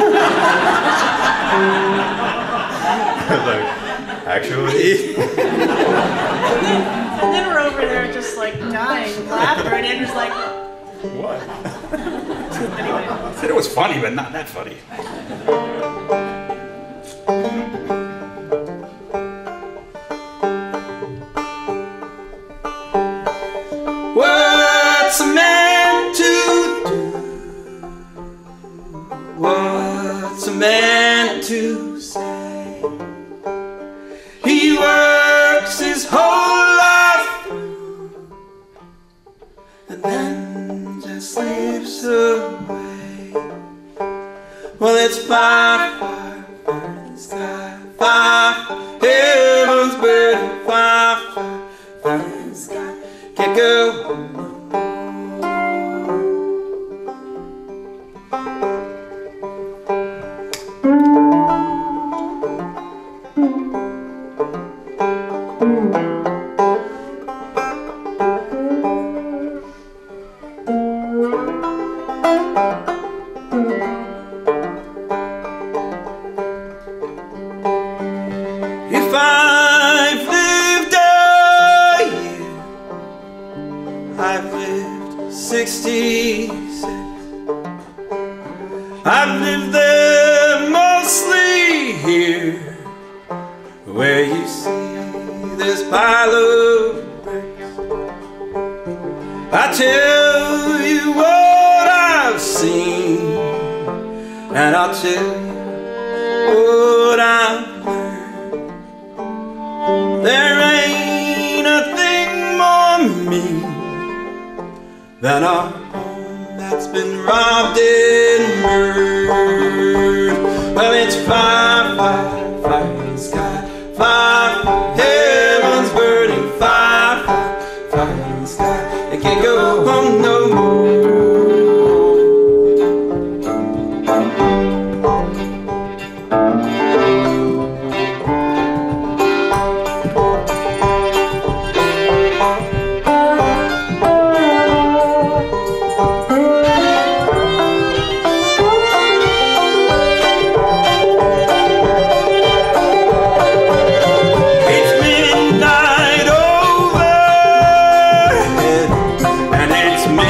I was like, actually. And then, and then we're over there just like dying of laughter, and Andrew's like, What? anyway. I said it was funny, but not that funny. What's a man to do? What's a man to say? He works his whole life through and then just slips away. Well, it's fire, fire, fire in the sky, fire, heaven's burning, fire, fire, fire in the sky. Can't go home no If I've lived a year, I've lived sixty-six. I've lived there mostly here, where you see this pile of bricks. I tell you what I've seen, and I'll tell you what I've learned. There ain't a thing more mean than a home that's been robbed and burned. Well, it's fire, fire, fire in the sky, fire, fire, heaven's burning, fire, fire, fire in the sky. I can't go home no more. It's midnight overhead, and it's midnight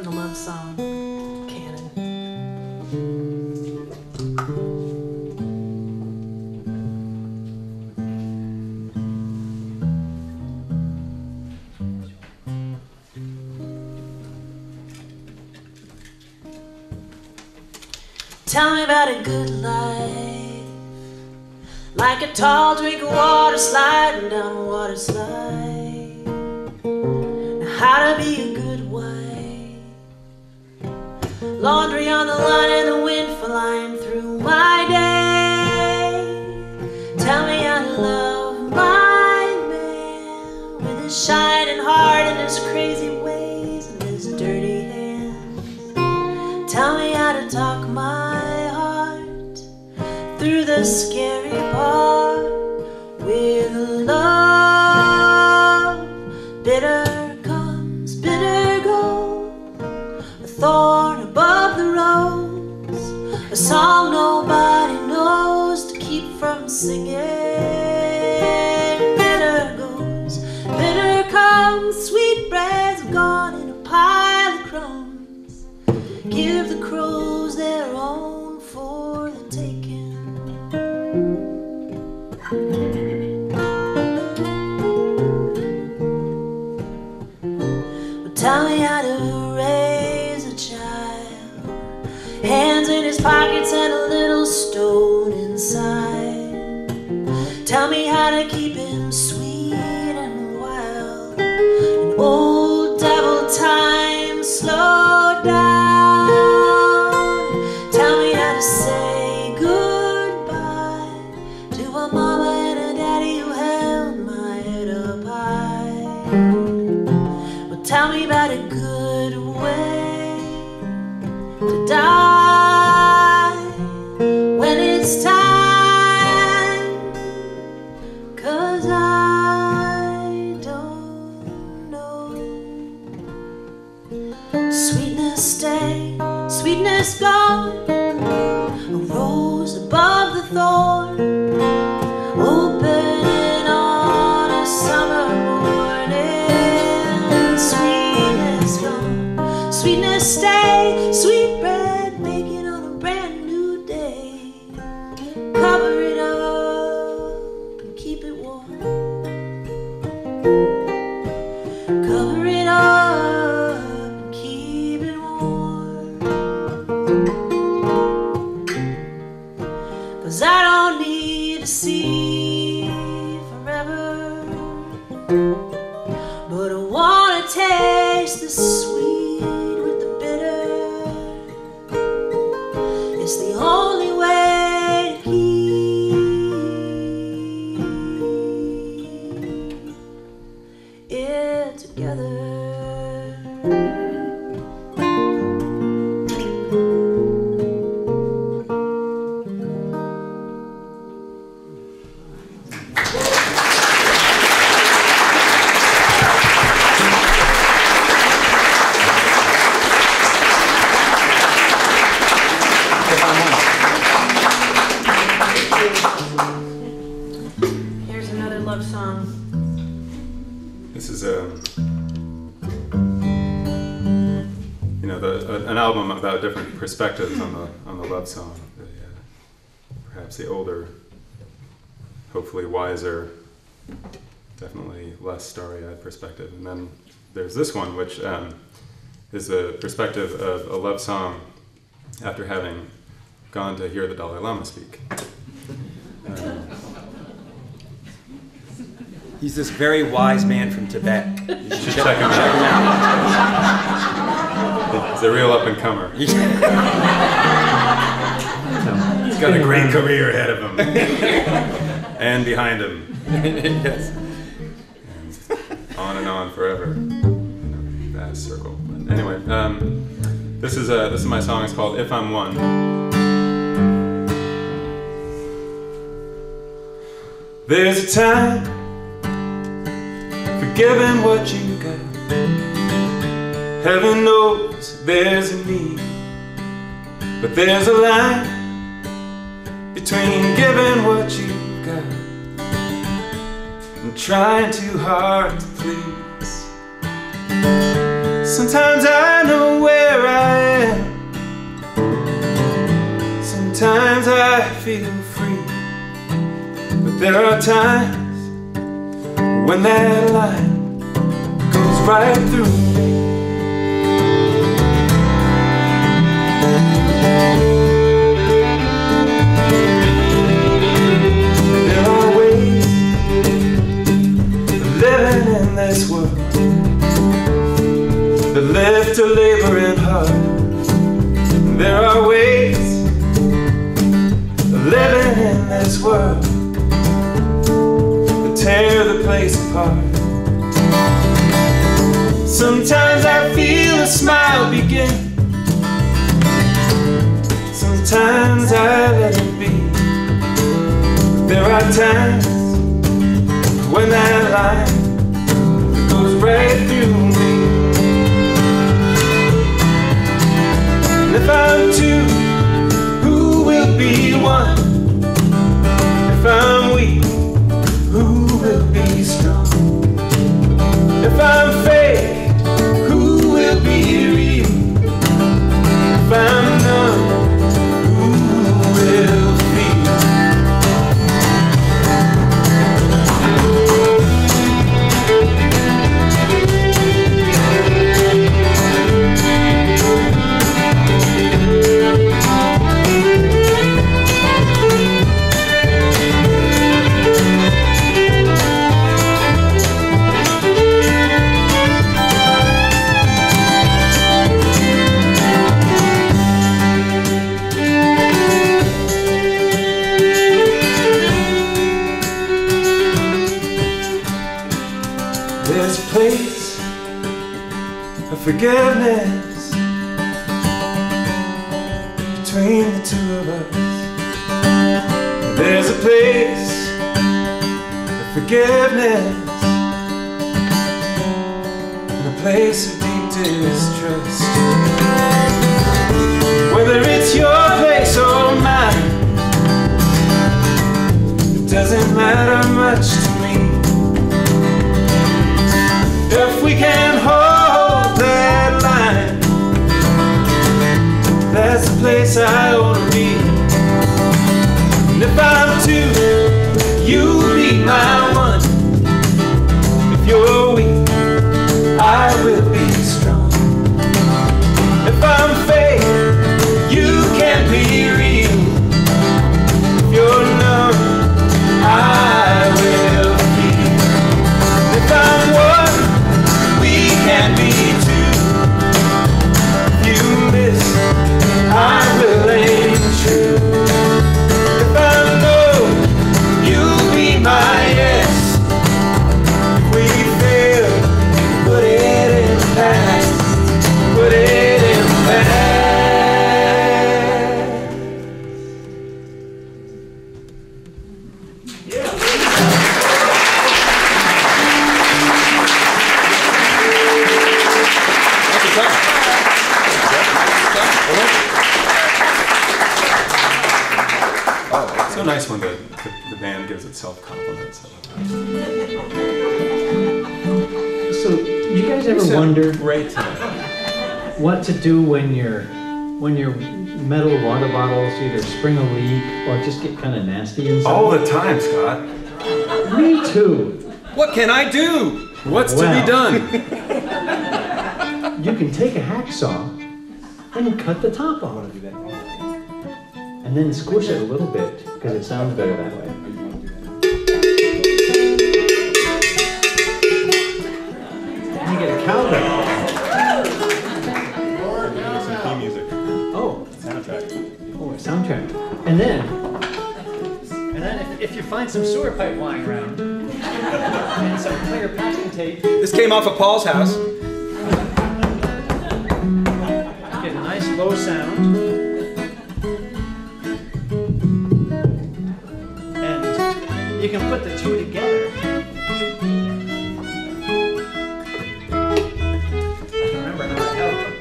from the love song canon. Tell me about a good life, like a tall drink of water sliding down a water slide. Now how to be a good wife, laundry on the line and the wind flying through my day. Tell me how to love my man with his shining heart and his crazy ways and his dirty hands. Tell me how to talk my through the scary part with love. Bitter comes, bitter goes, a thorn above the rose, a song nobody knows to keep from singing. Bitter goes, bitter comes, sweet bread's gone in a pile of crumbs. Give the crows their own for the taking. Tell me how to raise a child, hands in his pockets and a little stone inside. Tell me how to keep him sweet and wild, an old devil time slow down. Tell me how to say goodbye to a mama and a daddy who held my head up high. Tell me about a good way to die when it's time, 'cause I don't know. Sweetness stay, sweetness gone, a rose above the thorn, opening on a summer morning. Sweetness stay, sweet bread baking on a brand new day. Cover it up and keep it warm. Cover it up and keep it warm. 'Cause I don't need to see forever, but I wanna taste the sweet. It's the only way to keep it together. Here's another love song. This is a, you know, the, a, an album about different perspectives on the on the love song. The, uh, perhaps the older, hopefully wiser, definitely less starry-eyed perspective, and then there's this one, which um, is the perspective of a love song after having gone to hear the Dalai Lama speak. Um, He's this very wise man from Tibet. You should check him out. He's a real up-and-comer. He's got a great career ahead of him. And behind him. Yes. And on and on forever. In a vast circle. But anyway, um, this is uh, this is my song. It's called "If I'm One." There's a time for giving what you got. Heaven knows there's a need, but there's a line between giving what you got and trying too hard to please. Sometimes I know where I am. Sometimes I feel free. But there are times when that line goes right through me. There are ways of living in this world that lift a laboring heart. There are ways of living in this world that tear the place apart. Sometimes I feel a smile begin. Sometimes I let it be. There are times when that line goes right through me. And if I'm two, who will be one? If I'm weak, who will be strong? If I'm fake, who will be real? If I'm numb, who will feel? There's a place of forgiveness between the two of us. There's a place of forgiveness and a place of deep distrust. Whether it's your place or mine, it doesn't matter much to me. If we can hold that line, that's the place I ought to be. And if I'm two, you be my one. If you're weak, I will be strong. If I'm fake, you can't be real. If you're numb, I will feel. If I'm one, can be two. If you miss, I will aim true. If I'm no, you'll be my yes. If we fail, put it in the past. Put it in the past. So nice when the, the, the band gives itself compliments. So, you guys ever wonder Great tonight. what to do when your when your metal water bottles either spring a leak or just get kind of nasty inside? All the time, Scott. Me too. What can I do? What's Well. to be done? You can take a hacksaw and cut the top off. And then squish it a little bit, because it sounds better that way. And you get a cowbell. Some key music. Oh, Soundtrack. oh, a soundtrack. And then, and then if, if you find some sewer pipe lying around, and some clear packing tape, This came off of Paul's house. get a nice low sound. You can put the two together. Remember how to help them.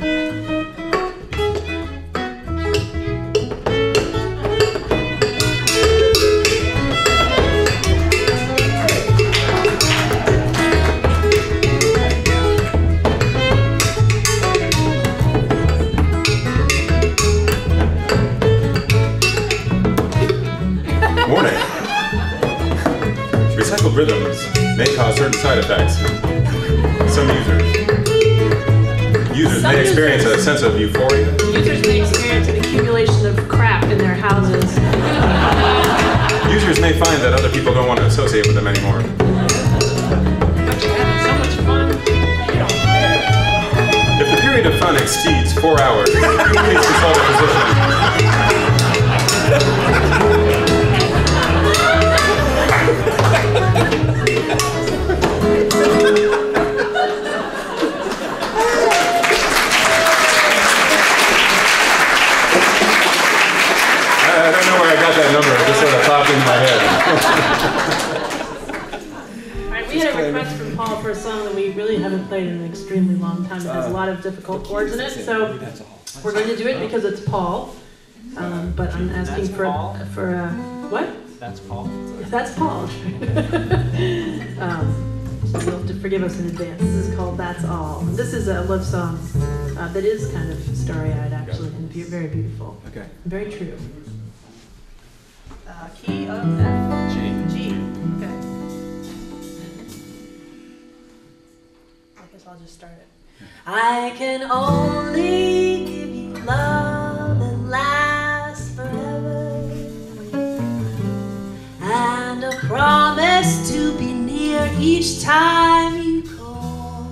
cause certain side effects. Some users. Users Some may experience users- a sense of euphoria. Users may experience an accumulation of crap in their houses. Users may find that other people don't want to associate with them anymore. But you're having so much fun. If the period of fun exceeds four hours, please consult a physician. I don't know where I got that number. It just sort of popped into my head. All right, we had a request from Paul for a song that we really haven't played in an extremely long time. It has a lot of difficult chords in it, so we're going to do it because it's Paul. Um, but I'm asking That's for Paul? for uh, what? That's Paul. That's Paul. um, so you'll have to forgive us in advance. This is called "That's All." This is a love song uh, that is kind of starry-eyed, actually, and be- very beautiful, Okay. very true. Uh, key of F. G. G. Okay. I guess I'll just start it. I can only give you love that lasts forever, and a promise to be near each time you call.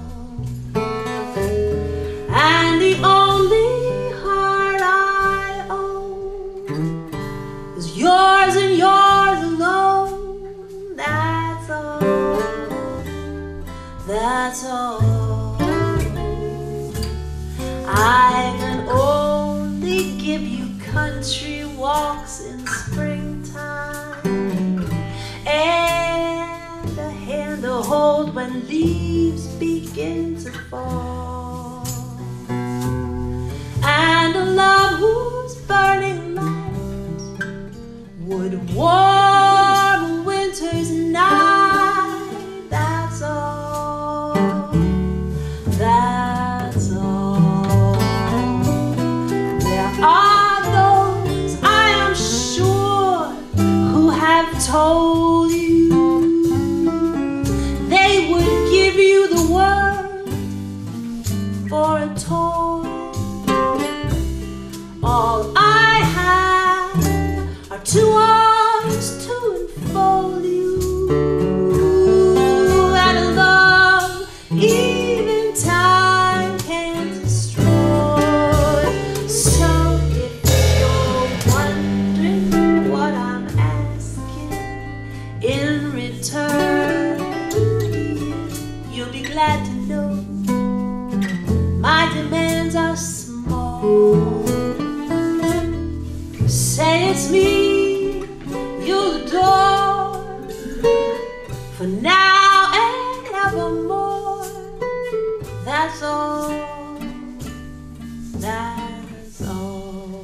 And the only heart I own is yours and yours alone. That's all. That's all. I can only give you country walks in springtime, and a hand to hold when leaves begin to fall, and a love whose burning light would warm a winter's night. That's all. That's all. There are those, I am sure, who have told you they would give you the world for a toy. All I have are two arms to enfold you, and a love even time can destroy. So if you're wondering what I'm asking in return, you'll be glad to know my demands are small. Say it's me you'll adore for now and evermore. That's all. That's all.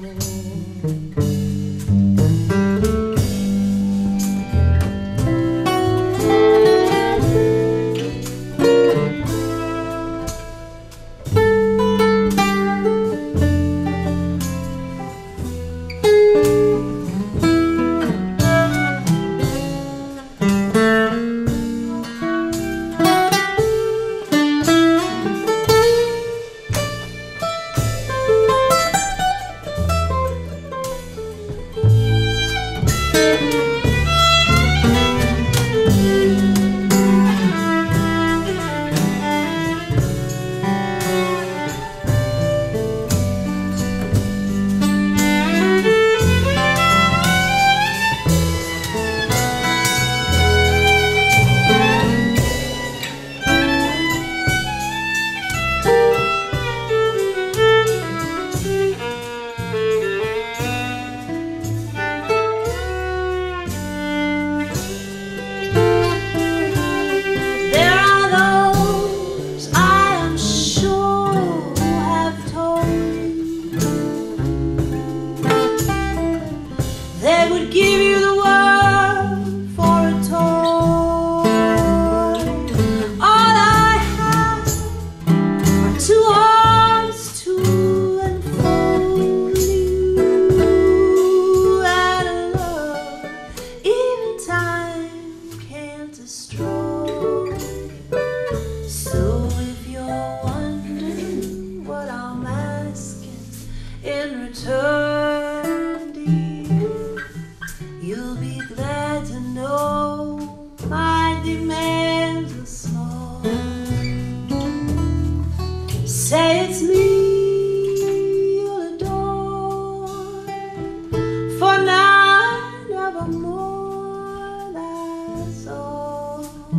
it's me you'll adore, for now and evermore. That's all,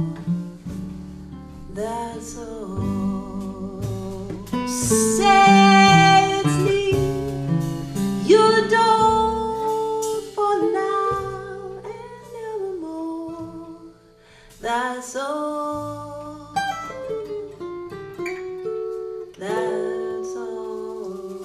that's all. Say it's me you'll adore, for now and evermore. That's all, that's all.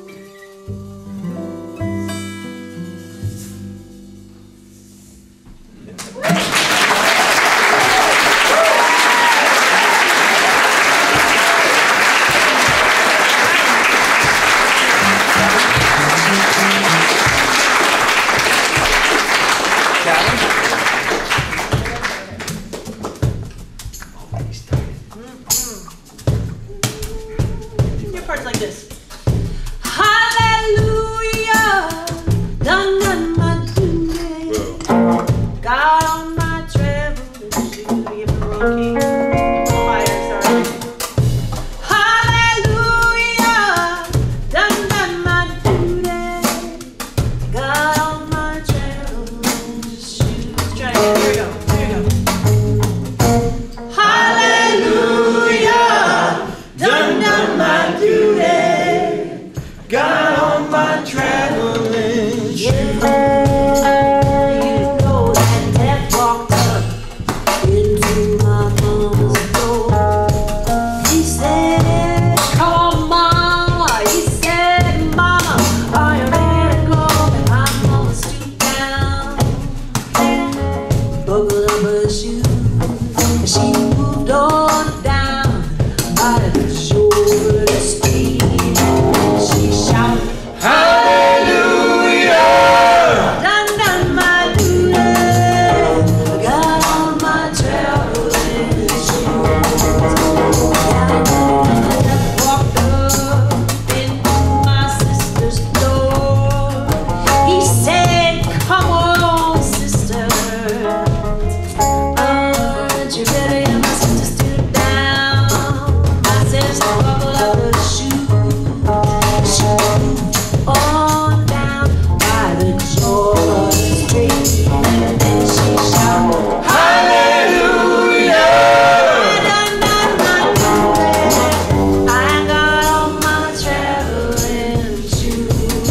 Your part's like this. Hallelujah, done done my duty. God on my traveling shoes. We give the wrong key. Fire, sorry. Hallelujah, done done my duty. God on my traveling shoes. Try it. Here we go. Here we go. Hallelujah, done done my duty. Got on my traveling shoes. You know that death walked up into my mama's door. He said, "Come on, mama." He said, "Mama, are you ready to go?" And my mama stooped down, buckled up her shoes, and she moved on down by the shore of the street. She shouted, Hallelujah! done done my duty. I got on my traveling shoes. Walked up into my sister's door. He said, "Come on, sister. Aren't you ready?" And my sister stood down. My sister buckled up her shoes. She moved on down by the Georgia Street, and then she shouted, Hallelujah! done done my duty. I got on my traveling shoes.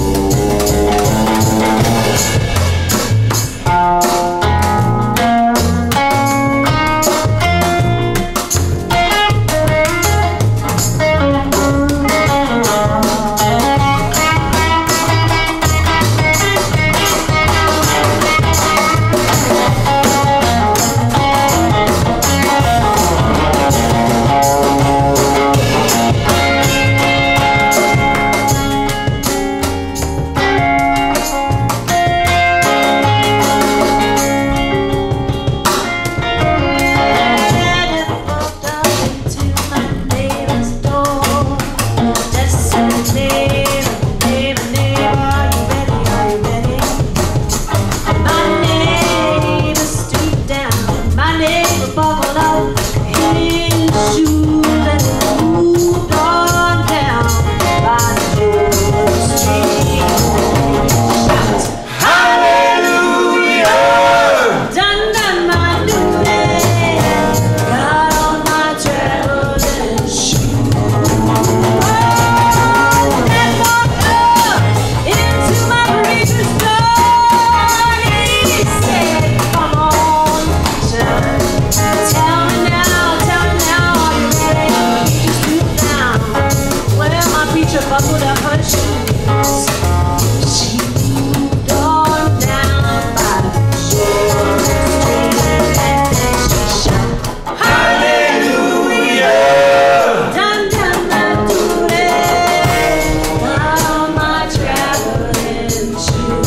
Buckled up her shoes. She moved on down by the shore of the street, and then she shouted, Hallelujah! done done my duty. Got on my traveling shoes.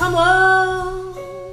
Come on,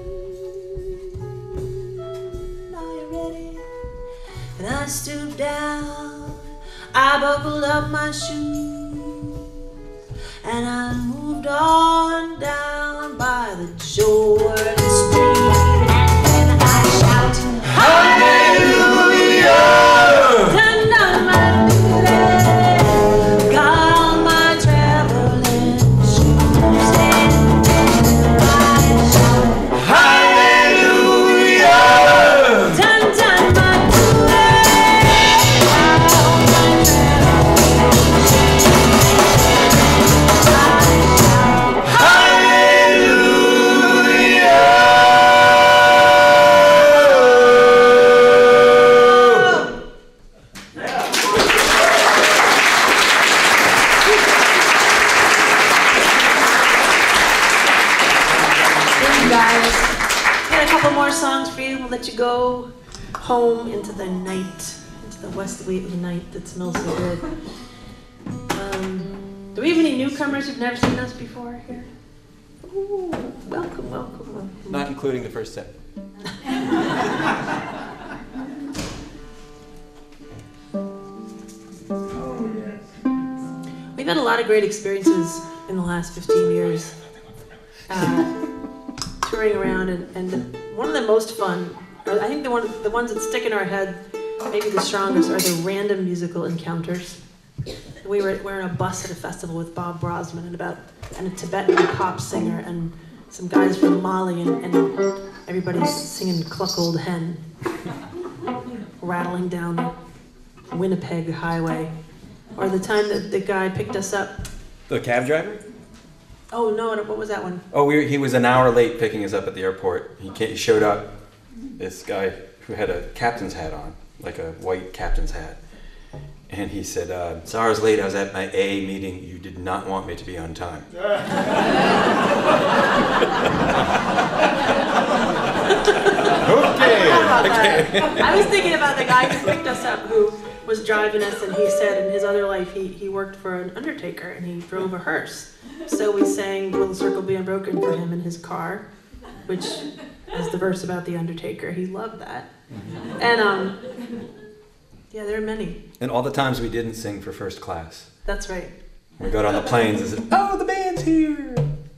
are you ready? And I stooped down, I buckled up my shoes, and I moved on down by the Jordan Street, and then I shouted, Hallelujah! Turned down my doodle, got on my traveling shoes, and then I shouted, Hallelujah! Turned down my doodle, got on my traveling shoes, I shouted, Hallelujah! Thank you guys. Got a couple more songs for you. We'll let you go home into the night, into the West Whately night that smells so good. Um, do we have any newcomers who've never seen us before here? Ooh, welcome, welcome, welcome. Not including the first set. We've had a lot of great experiences in the last fifteen years. Uh, touring around, and, and one of the most fun, or I think the one the ones that stick in our head, maybe the strongest, are the random musical encounters. We were we're in a bus at a festival with Bob Brosman and about and a Tibetan pop singer and some guys from Mali, and, and everybody's singing "Cluck Old Hen," rattling down Winnipeg Highway. Or the time that the guy picked us up. The cab driver? Oh no! What was that one? Oh, we were, he was an hour late picking us up at the airport. He, came, he showed up, this guy who had a captain's hat on, like a white captain's hat. And he said, uh, sorry I was late, I was at my A meeting. You did not want me to be on time. Okay. Okay. I was thinking about the guy who picked us up, who was driving us, and he said in his other life he, he worked for an undertaker and he drove a hearse. So we sang "Will the Circle Be Unbroken" for him in his car, which has the verse about the undertaker. He loved that. And um, yeah, there are many. And all the times we didn't sing for first class. That's right. We got on the planes and said, oh, the band's here.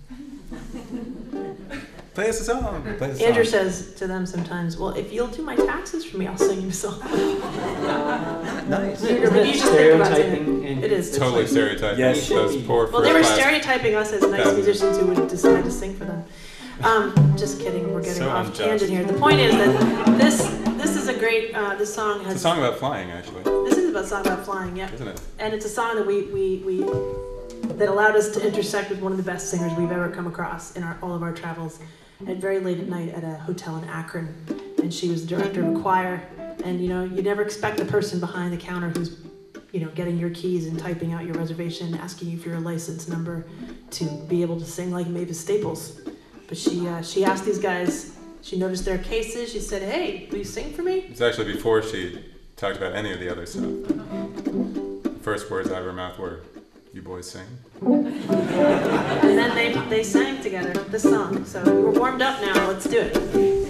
Play us a song. Play us a Andrew song. says to them sometimes, well, if you'll do my taxes for me, I'll sing you a song. Nice. You're you just think about Stereotyping singing. and- It is. It's Totally like- stereotyping Yes. those poor Well, they were first class. stereotyping us as nice Yeah. musicians who would decide to sing for them. Um, just kidding, we're getting So off unjust. tangent here. The point is that this this is a great, uh, this song has... It's a song about flying, actually, This is about a song about flying, yeah. isn't it? And it's a song that we, we, we that allowed us to intersect with one of the best singers we've ever come across in our, all of our travels at very late at night at a hotel in Akron. And she was the director of a choir. And you know, you never expect the person behind the counter who's, you know, getting your keys and typing out your reservation, asking you for your license number to be able to sing like Mavis Staples. But she uh, she asked these guys, she noticed their cases, she said, hey, will you sing for me? It's actually before she talked about any of the other stuff. The first words out of her mouth were, you boys sing? And then they they sang together this song. So we're warmed up now, let's do it.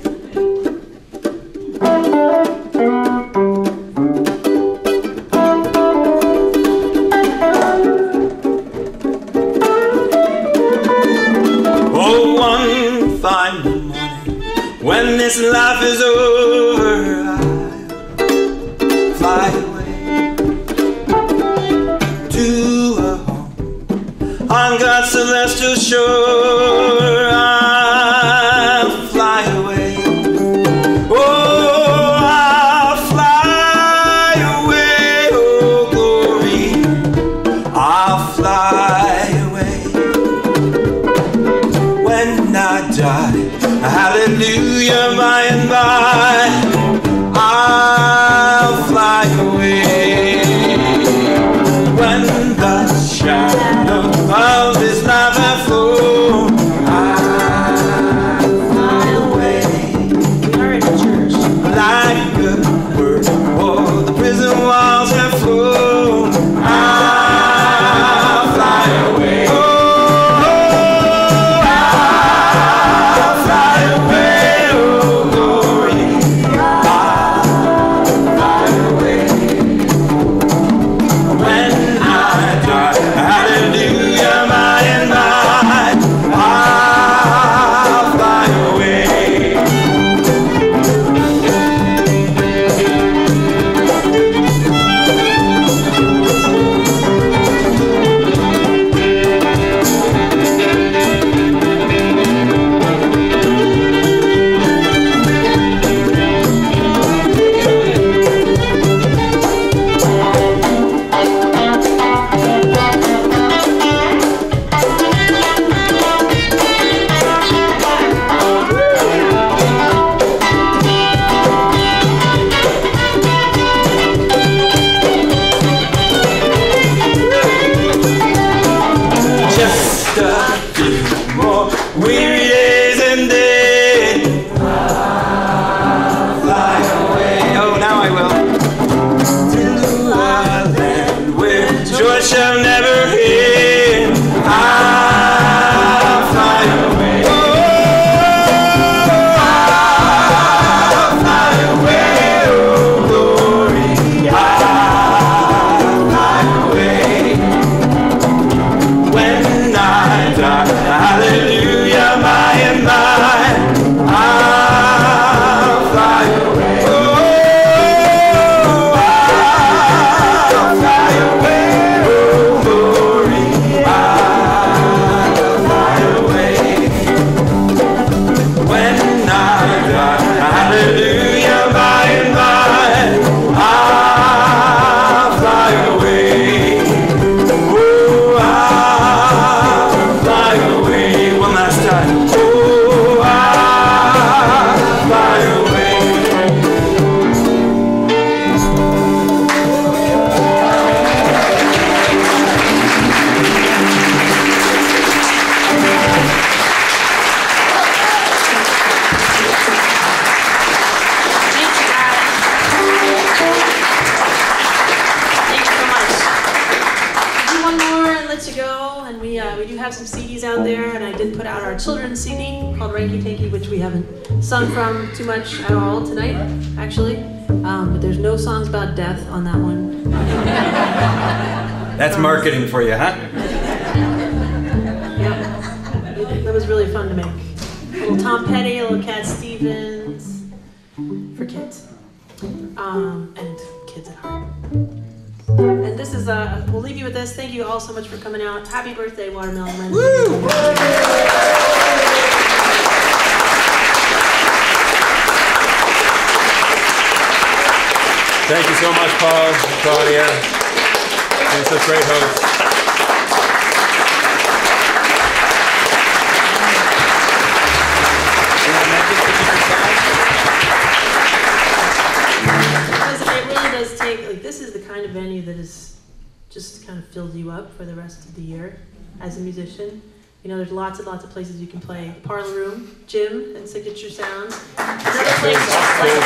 Oh, one fine morning, when this life is over, I'll fly away to a home on God's celestial shore. I'll fly away. Oh, I'll fly away. Oh, glory, I'll fly away. When I die, hallelujah, by and by, I'll fly away. When the shadow of this life I flow, I some C Ds out there, and I did put out our children's C D called Ranky Tinky, which we haven't sung from too much at all tonight, actually. Um, but there's no songs about death on that one. That's marketing for you, huh? Yeah, that was really fun to make. A little Tom Petty, a little Cat Stevens, for kids, um, and kids at heart. And this is, uh, we'll leave you with this. Thank you all so much for coming out. Happy birthday, Watermelon Man. Woo! Thank you so much, Paul, Claudia. You're such great hosts. Because it really does take, like, this is the kind of venue that is just kind of fills you up for the rest of the year as a musician. You know, there's lots and lots of places you can play. Parlor Room, Gym, and Signature Sounds. Another place just like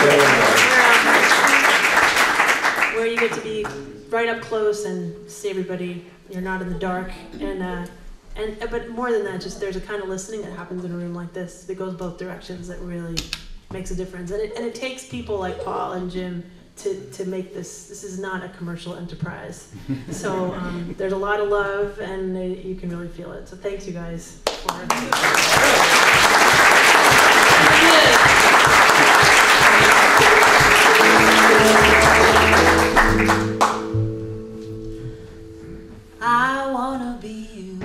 that, where you get to be right up close and see everybody. You're not in the dark. And, uh, and but more than that, just there's a kind of listening that happens in a room like this that goes both directions that really makes a difference. And it, and it takes people like Paul and Jim to, to make this. This is not a commercial enterprise. So um, there's a lot of love, and uh, you can really feel it. So thanks, you guys. For I wanna be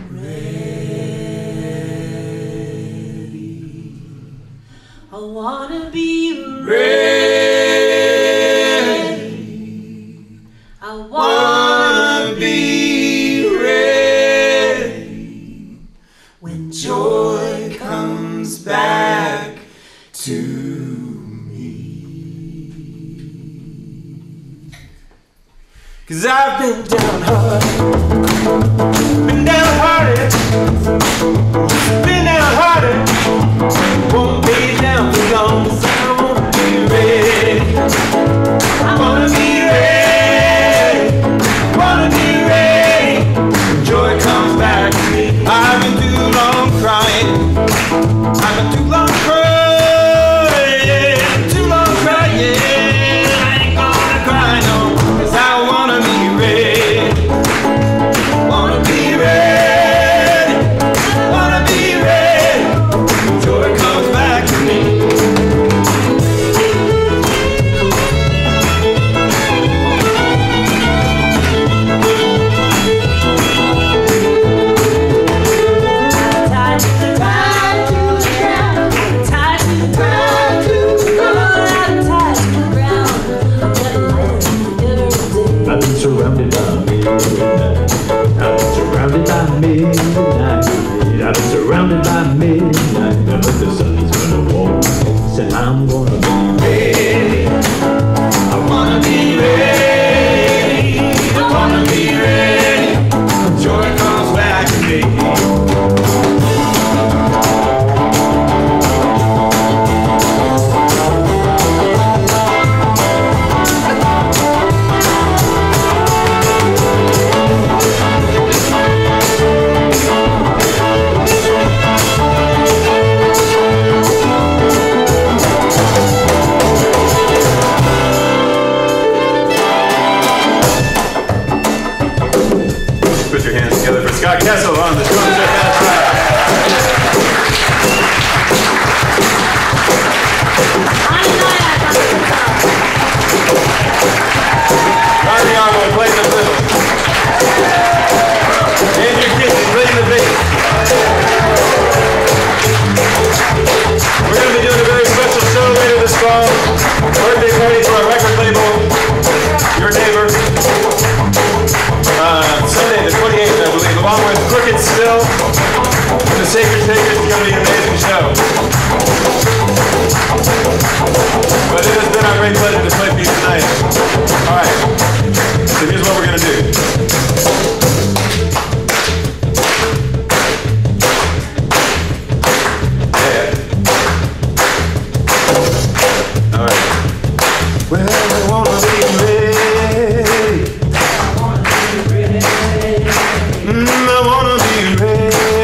ready. I wanna be ready. I wanna be ready when joy comes back to me. 'Cause I've been downhearted, been downhearted, been downhearted. Won't be down for long, 'cause I wanna be ready. I wanna be ready, wanna be ready. Joy comes back to me. I've been too long crying, I've been too long crying, too long crying. I ain't gonna cry no more, 'cause I wanna be ready, wanna be ready, wanna be ready. Joy comes back to me. Tied to the ground, to the ground, tied to the ground, to the ground, I'm tied to the ground. I'm getting lighter every day. I've been surrounded by midnight. I've been surrounded by midnight. I've been surrounded by midnight. But the sun's gonna walk. Said I'm gonna be Ready. I wanna be ready. I wanna be ready. Joy comes back to me. Put your hands together for Scott Kessel on the drums. Rani Arbo playing the fiddle. Andrew Kitchen playing the bass. We're going to be doing a very special show later this fall. Birthday party for our record label, Your Neighbor. Uh, Sunday the twenty-eighth, I believe, along with Crooked Still and the Sacred Takers. It's going to be an amazing show. But it has been our great pleasure to play for you tonight. Alright, so here's what we're going to do. Yeah. Alright. Well, I wanna be ready. Mm, I wanna be ready.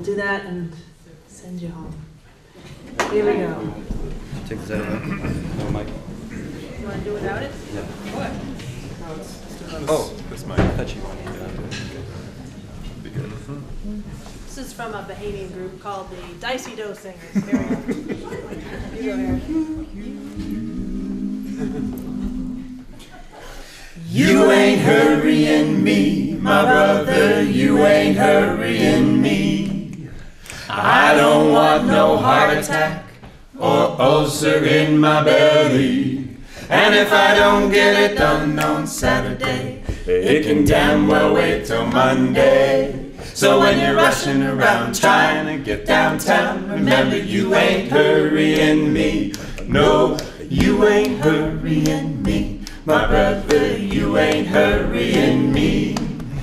we'll do that and send you home. Here we go. Take this out of the no mic. You want to do without it? Yeah. What? Oh, this might. I thought you wanted to. Be good. This is from a Bahamian group called the Dicey Dough Singers. Here we go. You go here. You ain't hurrying me, my brother, you ain't hurrying me. I don't want no heart attack or ulcer in my belly. And if I don't get it done on Saturday, it can damn well wait till Monday. So when you're rushing around trying to get downtown, remember you ain't hurrying me. No, you ain't hurrying me. My brother, you ain't hurrying me.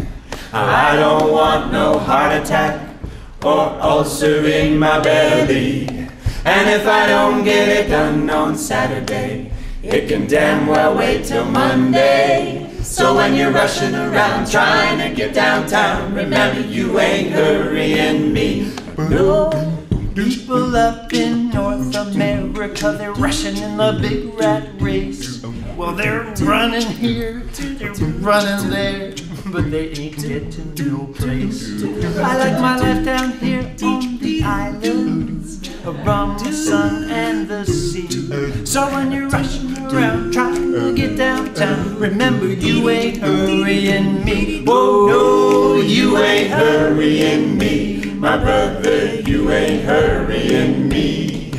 I don't want no heart attack or ulcer in my belly. And if I don't get it done on Saturday, it can damn well wait till Monday. So when you're rushing around trying to get downtown, remember you ain't hurrying me. No. People up in North America, they're rushing in the big rat race. Well, they're running here, they're running there, but they ain't getting no place. I like my life down here on the islands, around the sun and the sea. So when you're rushing around trying to get downtown, remember you ain't hurrying me. Whoa, no, you ain't hurrying me. My brother, you ain't hurrying me.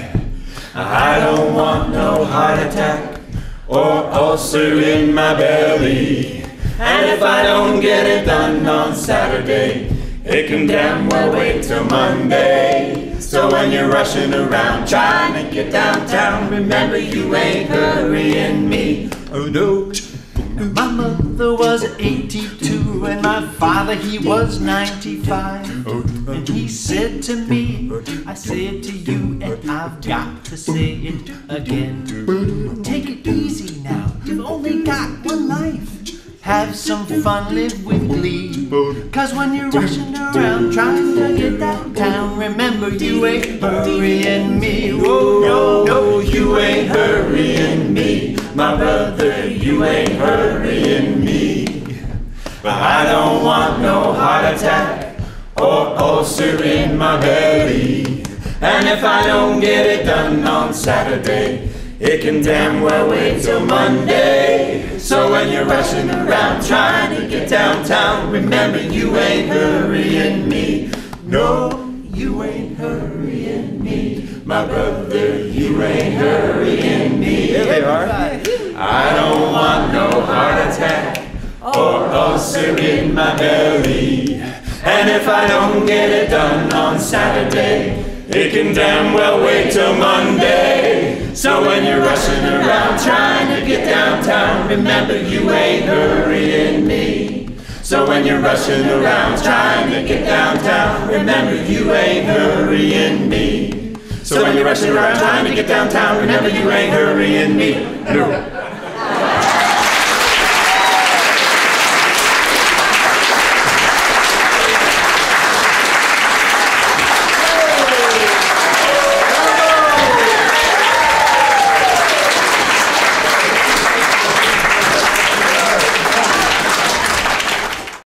I don't want no heart attack or ulcer in my belly. And if I don't get it done on Saturday, it can damn well wait till Monday. So when you're rushing around trying to get downtown, remember you ain't hurrying me. Oh no. My mother was eighty-two and my father, he was ninety-five. And he said to me, I say it to you and I've got to say it again. Take it easy now, you've only got one life. Have some fun, live with glee. Cause when you're rushing around trying to get downtown, remember you ain't hurrying me. Whoa, no, No, you ain't hurrying me. My brother, you ain't hurrying me. But I don't want no heart attack or ulcer in my belly. And if I don't get it done on Saturday, it can damn well wait till Monday. So when you're rushing around trying to get downtown, remember you ain't hurrying me. No, you ain't hurrying me. My brother, you ain't hurrying me. There they are. I don't want no heart attack or ulcer in my belly. And if I don't get it done on Saturday, it can damn well wait till Monday. So when you're rushing around trying to get downtown, remember you ain't hurrying me. So when you're rushing around trying to get downtown, remember you ain't hurrying me. So when you're rushing around trying to get downtown, remember you ain't hurrying me. No.